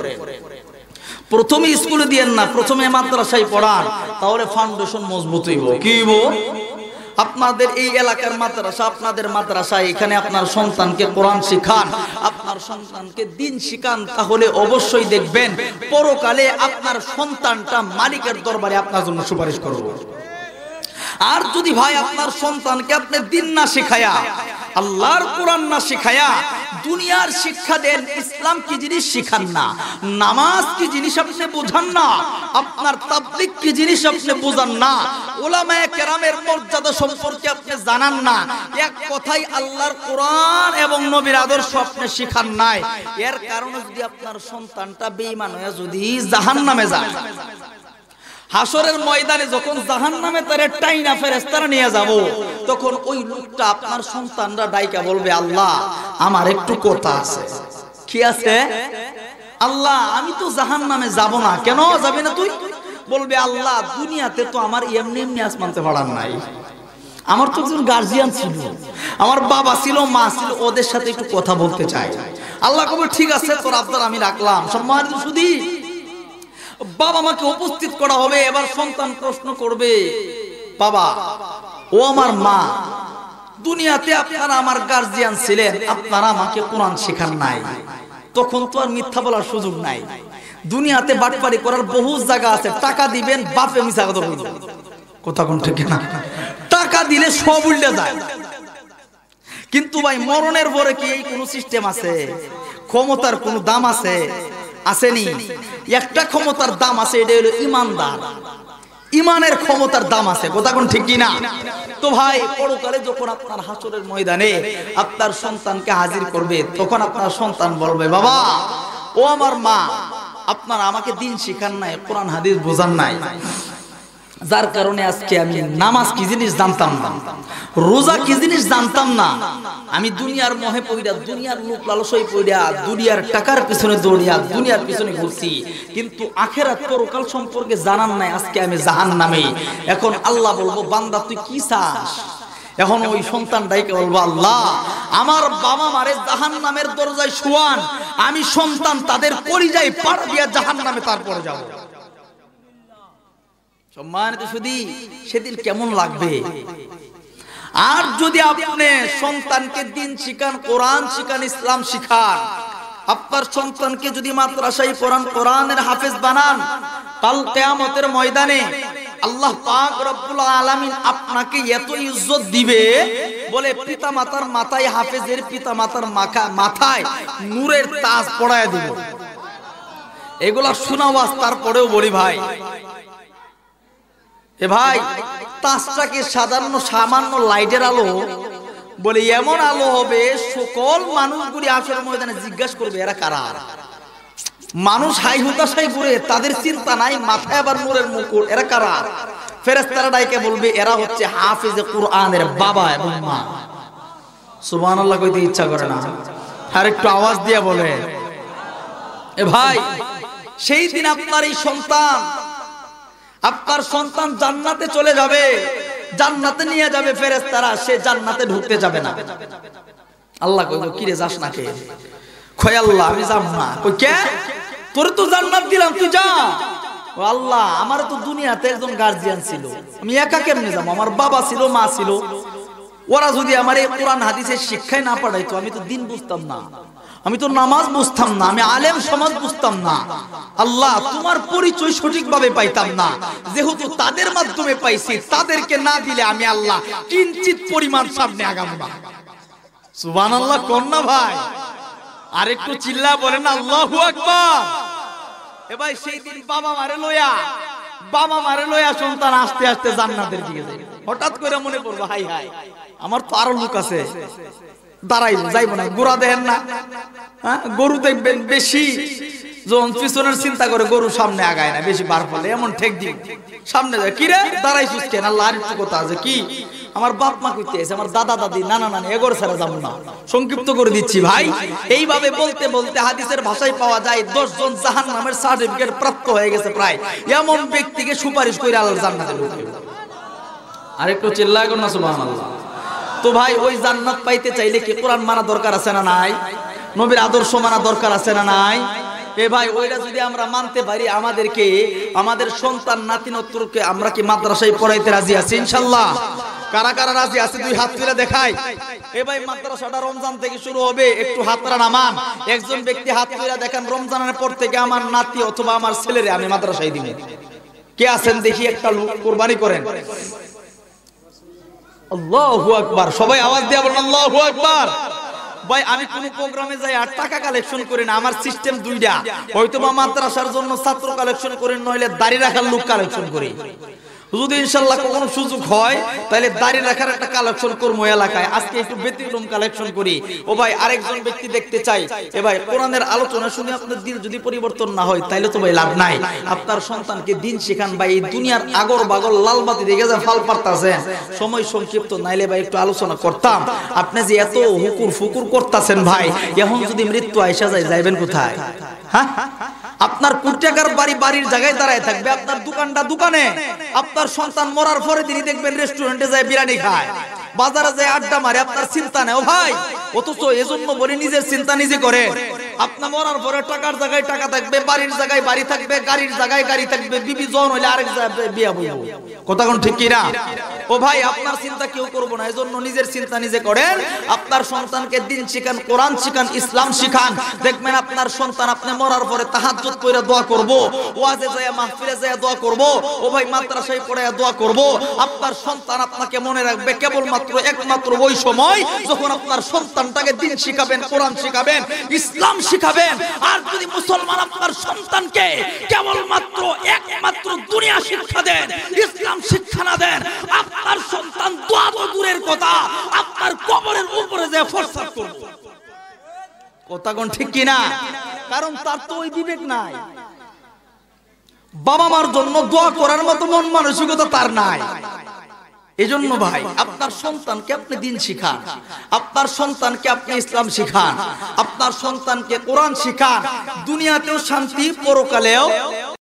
S1: প্রথমে স্কুলে দিয়েন না, প্রথমে মাদ্রাসায় পড়ান, তাহলে ফাউন্ডেশন মজবুত হইব। কি হইব? আপনাদের এই এলাকার মাদ্রাসা, আপনাদের মাদ্রাসায় এখানে আপনার সন্তানকে কোরআন শিখান, আপনার সন্তানকে দিন শিখান, তাহলে অবশ্যই দেখবেন পরকালে আপনার সন্তানটা মালিকের দরবারে আপনার জন্য সুপারিশ করবে। আর যদি ভাই আপনার সন্তানকে আপনি দিন না শিখায়া, আল্লাহর কোরআন না শিখায়া দুনিয়ার শিক্ষা দেন, ইসলাম কি জিনিস শিখান না, নামাজ কি জিনিস আপনি বোঝান না, আপনার তাবলীগ কি জিনিস আপনি বোঝান না, উলামায়ে কেরামের মর্যাদা সম্পর্কে আপনি জানান না, এক কথাই আল্লাহর কোরআন এবং নবীর আদর্শ আপনি শিখান নাই, এর কারণে যদি আপনার সন্তানটা বেঈমান হয়ে যদি জাহান্নামে যায়, হাসরের ময়দানে যখন জাহান্নামে তারে টাইনা ফেরেশতারা নিয়ে যাব, তখন ওই লোকটা আপনার সন্তানরা ডাইকা বলবে, আল্লাহ আমার একটু কথা আছে। কি আছে? আল্লাহ আমি তো জাহান্নামে যাব না। কেন যাবি না তুই? বলবে, আল্লাহ দুনিয়াতে তো আমার এমনি এমনি আসমানতে পড়ার নাই, আমার তো একজন গার্জিয়ান ছিল, আমার বাবা ছিল, মা ছিল, ওদের সাথে একটু কথা বলতে চাই। আল্লাহ কবে ঠিক আছে তোর আবদার আমি রাখলাম। সম্মানিত সুধী, বাবা মাকে উপস্থিত করা হবে। এবার সন্তান প্রশ্ন করবে, বাবা ও আমার মা, দুনিয়াতে আপনারা আমার গার্জিয়ান ছিলেন, আপনারা আমাকে কোরআন শেখান নাই। তখন তো আর মিথ্যা বলার সুযোগ নাই। দুনিয়াতে বাটপারি করার বহু জায়গা আছে, টাকা দিবেন বাপে মিছা কথা বলবে, কথা কোন ঠিক না? টাকা দিলে সব উল্টে যায়। কিন্তু ভাই মরণের পরে কি এই কোনো সিস্টেম আছে? ক্ষমতার কোনো দাম আছে? আসেনি। একটা ক্ষমতার দাম আছে, এটা হলো ইমানদার। ইমানের ক্ষমতার দাম আছে, কথা কোন ঠিক কি না? তো ভাই পরকালে যখন আপনার হাসরের ময়দানে আপনার সন্তানকে হাজির করবে, তখন আপনার সন্তান বলবে, বাবা ও আমার মা, আপনারা আমাকে দিন শিখান নাই, কোরআন হাদিস বোঝান নাই, যার কারণে আজকে আমি নামাজ কি জিনিস জানতাম না, রোজা কি জিনিস জানতাম না। আমি দুনিয়ার মোহে পইড়া, দুনিয়ার লোক লালসায় পইড়া, দুনিয়ার টাকার পিছনে দৌড়িয়া দুনিয়ার পিছনে ঘুরছি, কিন্তু আখিরাত পরকাল সম্পর্কে জানান নাই। আজকে আমি জাহান্নামে। এখন আল্লাহ বলবো, বান্দা তুই কি চাস? এখন ওই সন্তান ডাইকে বলবো, আল্লাহ আমার বাবা মারে জাহান্নামের দরজায় শোয়ান, আমি সন্তান তাদের কলিজায় পাড়া দিয়া জাহান্নামে তারপরে যাব। সম্মানিত সুধী, সেদিন কেমন লাগবে? আর যদি আপনি সন্তানকে দিন শিখান, কোরআন শিখান, ইসলাম শিখান, আপনার সন্তানকে যদি মাদ্রাসায় পড়ান, কোরআনের হাফেজ বানান, কাল কিয়ামতের ময়দানে আল্লাহ পাক রব্বুল আলামিন আপনাকে এত ইজ্জত দিবে, বলে পিতা মাতার মাথায়, হাফেজের পিতা মাতার মাথায় নূরের তাজ পড়ায় দিব। এগুলা শোনা ওয়াজ, তারপরেও বলি ভাই, এ ভাই তাজটাকে সাধারণ সামান্য লাইটের আলো বলে এমন আলো হবে, সকল মানুষগুলি আসর ময়দানে জিজ্ঞাসা করবে এরা কারা। মানুষ হাই হুতাশাই ঘুরে, তাদের চিন্তা নাই, মাথায় আবার নূরের মুকুট, এরা কারা? ফেরেশতারা ডাইকে বলবে এরা হচ্ছে হাফেজে কুরআনের বাবা এবং মা। সুবহানাল্লাহ কইতে ইচ্ছা করে না? আর একটু আওয়াজ দিয়ে বলে। এ ভাই সেই দিন আপনার এই সন্তান, আপনার সন্তান জান্নাতে চলে যাবে, জান্নাতে নিয়ে যাবে ফেরেশতারা, সে জান্নাতে ঢুকতে যাবে না। আল্লাহ কইলো, কি রে যাস না কে? কয় আল্লাহ আমি যাব না। কই কে? তোর তো জান্নাত দিলাম, তুই যা। ও আল্লাহ, আমার তো দুনিয়াতে একজন গার্জিয়ান ছিল, আমি একা কেমনে যাব? আমার বাবা ছিল, মা ছিল, ওরা যদি আমার এই কোরআন হাদিসের শিক্ষায় না পড়াইতো, আমি তো দিন বুঝতাম না, আমি তো নামাজ বুঝতাম না, আমি আলেম সমাজ বুঝতাম না। আল্লাহ তোমার পরিচয় সঠিকভাবে পাইতাম না, যেহেতু তাদের মাধ্যমে পাইছি, তাদেরকে না দিলে আমি আল্লাহ কিঞ্চিত পরিমাণ সামনে আগাবো না। সুবহানাল্লাহ কোন না ভাই? আর একটু চিল্লা বলেন আল্লাহু আকবার। এ ভাই সেই দিন বাবা মারে লয়া সন্তান আস্তে আস্তে জান্নাতের দিকে যায়। হঠাৎ করে মনে পড়বো, হাই হাই আমার তো আরো লোক আছে, দাঁড়াই যাইবো না। গোড়া দেখেন না, গরু দেখবেন বেশি যখন পিছনের চিন্তা করে, গরু সামনে আগায় না, বেশি বার ফলে এমন ঠেক দিন সামনে যায়। কি রে দাঁড়াইছিস কেন? আল্লাহ আর একটু কথা আছে। কি? আমার বাপ মা কইতে আছে, আমার দাদা দাদি নানা নানি, এগোর ছাড়া যাবো না। সংক্ষিপ্ত করে দিচ্ছি ভাই, এইভাবে বলতে বলতে হাদিসের ভাষায় পাওয়া যায় 10 জন জাহান্নামের সার্টিফিকেট প্রাপ্ত হয়ে গেছে প্রায়। এমন ব্যক্তিকে সুপারিশ করে আল্লাহর জান্নাতে ঢুকবে। আরেকটু চিল্লায় কর না সুবহানাল্লাহ। তো ভাই ওই জান্নাত পাইতে চাইলে কি কোরআন মানা দরকার আছে না নাই? নবীর আদর্শ মানা দরকার আছে না নাই? এ ভাই ওইটা যদি আমরা মানতে পারি, আমাদেরকে, আমাদের সন্তান নাতিনত্বকে আমরা কি মাদ্রাসায় পড়াইতে রাজি আছি ইনশাআল্লাহ? কারা কারা রাজি আছে দুই হাত তুলে দেখাই। এ ভাই মাদ্রাসাটা রমজান থেকে শুরু হবে, একটু হাতরা নামান। একজন ব্যক্তি হাত তুলে দেখেন, রমজানের পর থেকে আমার নাতি অথবা আমার ছেলেরে আমি মাদ্রাসায় দিব। কে আছেন দেখি একটা লোক? কুরবানি করেন। আল্লাহু আকবার। সবাই আওয়াজ দিয়ে বলেন আল্লাহু আকবার। ভাই আমি কোন প্রোগ্রামে যাই আর টাকা কালেকশন করি না, আমার সিস্টেম দুইটা, হয়তো বা মাদ্রাসার জন্য ছাত্র কালেকশন করি, নইলে দাড়ি রাখার লোক কালেকশন করি। যদি ইনশাআল্লাহ কোনো সুযোগ হয় তাহলে দাড়ি রাখার একটা কালেকশন করবো এলাকায়। আজকে একটু ব্যতিক্রম কালেকশন করি। ও ভাই আরেকজন ব্যক্তি দেখতে চাই। এ ভাই কোরআনের আলোচনা শুনে আপনার দিন যদি পরিবর্তন না হয় তাহলে তো ভাই লাভ নাই। আপনার সন্তানকে দিন শেখান ভাই। এই দুনিয়ার আগর বাগর লালবাতি দেখে যা ফাল পারতাছেন, সময় সংক্ষিপ্ত, নাইলে ভাই একটু আলোচনা করতাম। আপনি যে এত হুকুর ফুকুর করতেছেন ভাই, এখন যদি মৃত্যু আইসা যায়, যাইবেন কোথায়? হ্যাঁ, আপনার কোটি টাকার বাড়ি বাড়ির জায়গায় দাঁড়ায় থাকবে, আপনার দোকানটা দোকানে। আপনার সন্তান মরার পরে তিনি দেখবেন রেস্টুরেন্টে যায় বিরিয়ানি খায়। বাজারে যায় আড্ডা মারে, আপনার চিন্তা নেই ও ভাই। অথচ এজন্য বলে নিজের চিন্তা নিজে করে। আপনার মরার পরে টাকার জায়গায় টাকা থাকবে, বাড়ির জায়গায় বাড়ি থাকবে, গাড়ির জায়গায় গাড়ি থাকবে, বিবি জন হইলে আরেক জায়গায় বিয়া বইব। কথা কোন ঠিক কি না? ও ভাই, আপনার চিন্তা কেউ করবো না, এজন্য নিজের চিন্তা নিজে করেন। আপনার সন্তানকে দিন শিখান, কোরআন শিখান, ইসলাম শিখান। দেখবেন আপনার সন্তান আপনি মরার পরে তাহাজ্জুদ পড়ে দোয়া করব, ওয়াজে যায় মাহফিলে যায় দোয়া করব, ও ভাই মাদ্রাসায় পড়ে দোয়া করব। আপনার সন্তান আপনাকে মনে রাখবে কেবলমাত্র একমাত্র ওই সময় যখন আপনার সন্তানটাকে দিন শিখাবেন, কোরআন শিখাবেন, ইসলাম শিখাবেন। আর যদি মুসলমান আপনার সন্তানকে কেবলমাত্র একমাত্র দুনিয়া শিক্ষা দেন, ইসলাম শিক্ষা না দেন, আপনার সন্তান দোয়া তো দূরের কথা, আপনার কবরের উপরে যে ফরসাদ করবে। কথা কোন ঠিক কি না? কারণ তার তো ওই বিবেক নাই, বাবা মার জন্য দোয়া করার মতো মন মানসিকতা তার নাই। এজন্য ভাই, আপনার সন্তানকে আপনি দিন শিখান, আপনার সন্তানকে আপনি ইসলাম শিখান, আপনার সন্তানকে কোরআন শিখান। দুনিয়াতেও শান্তি, পরকালেও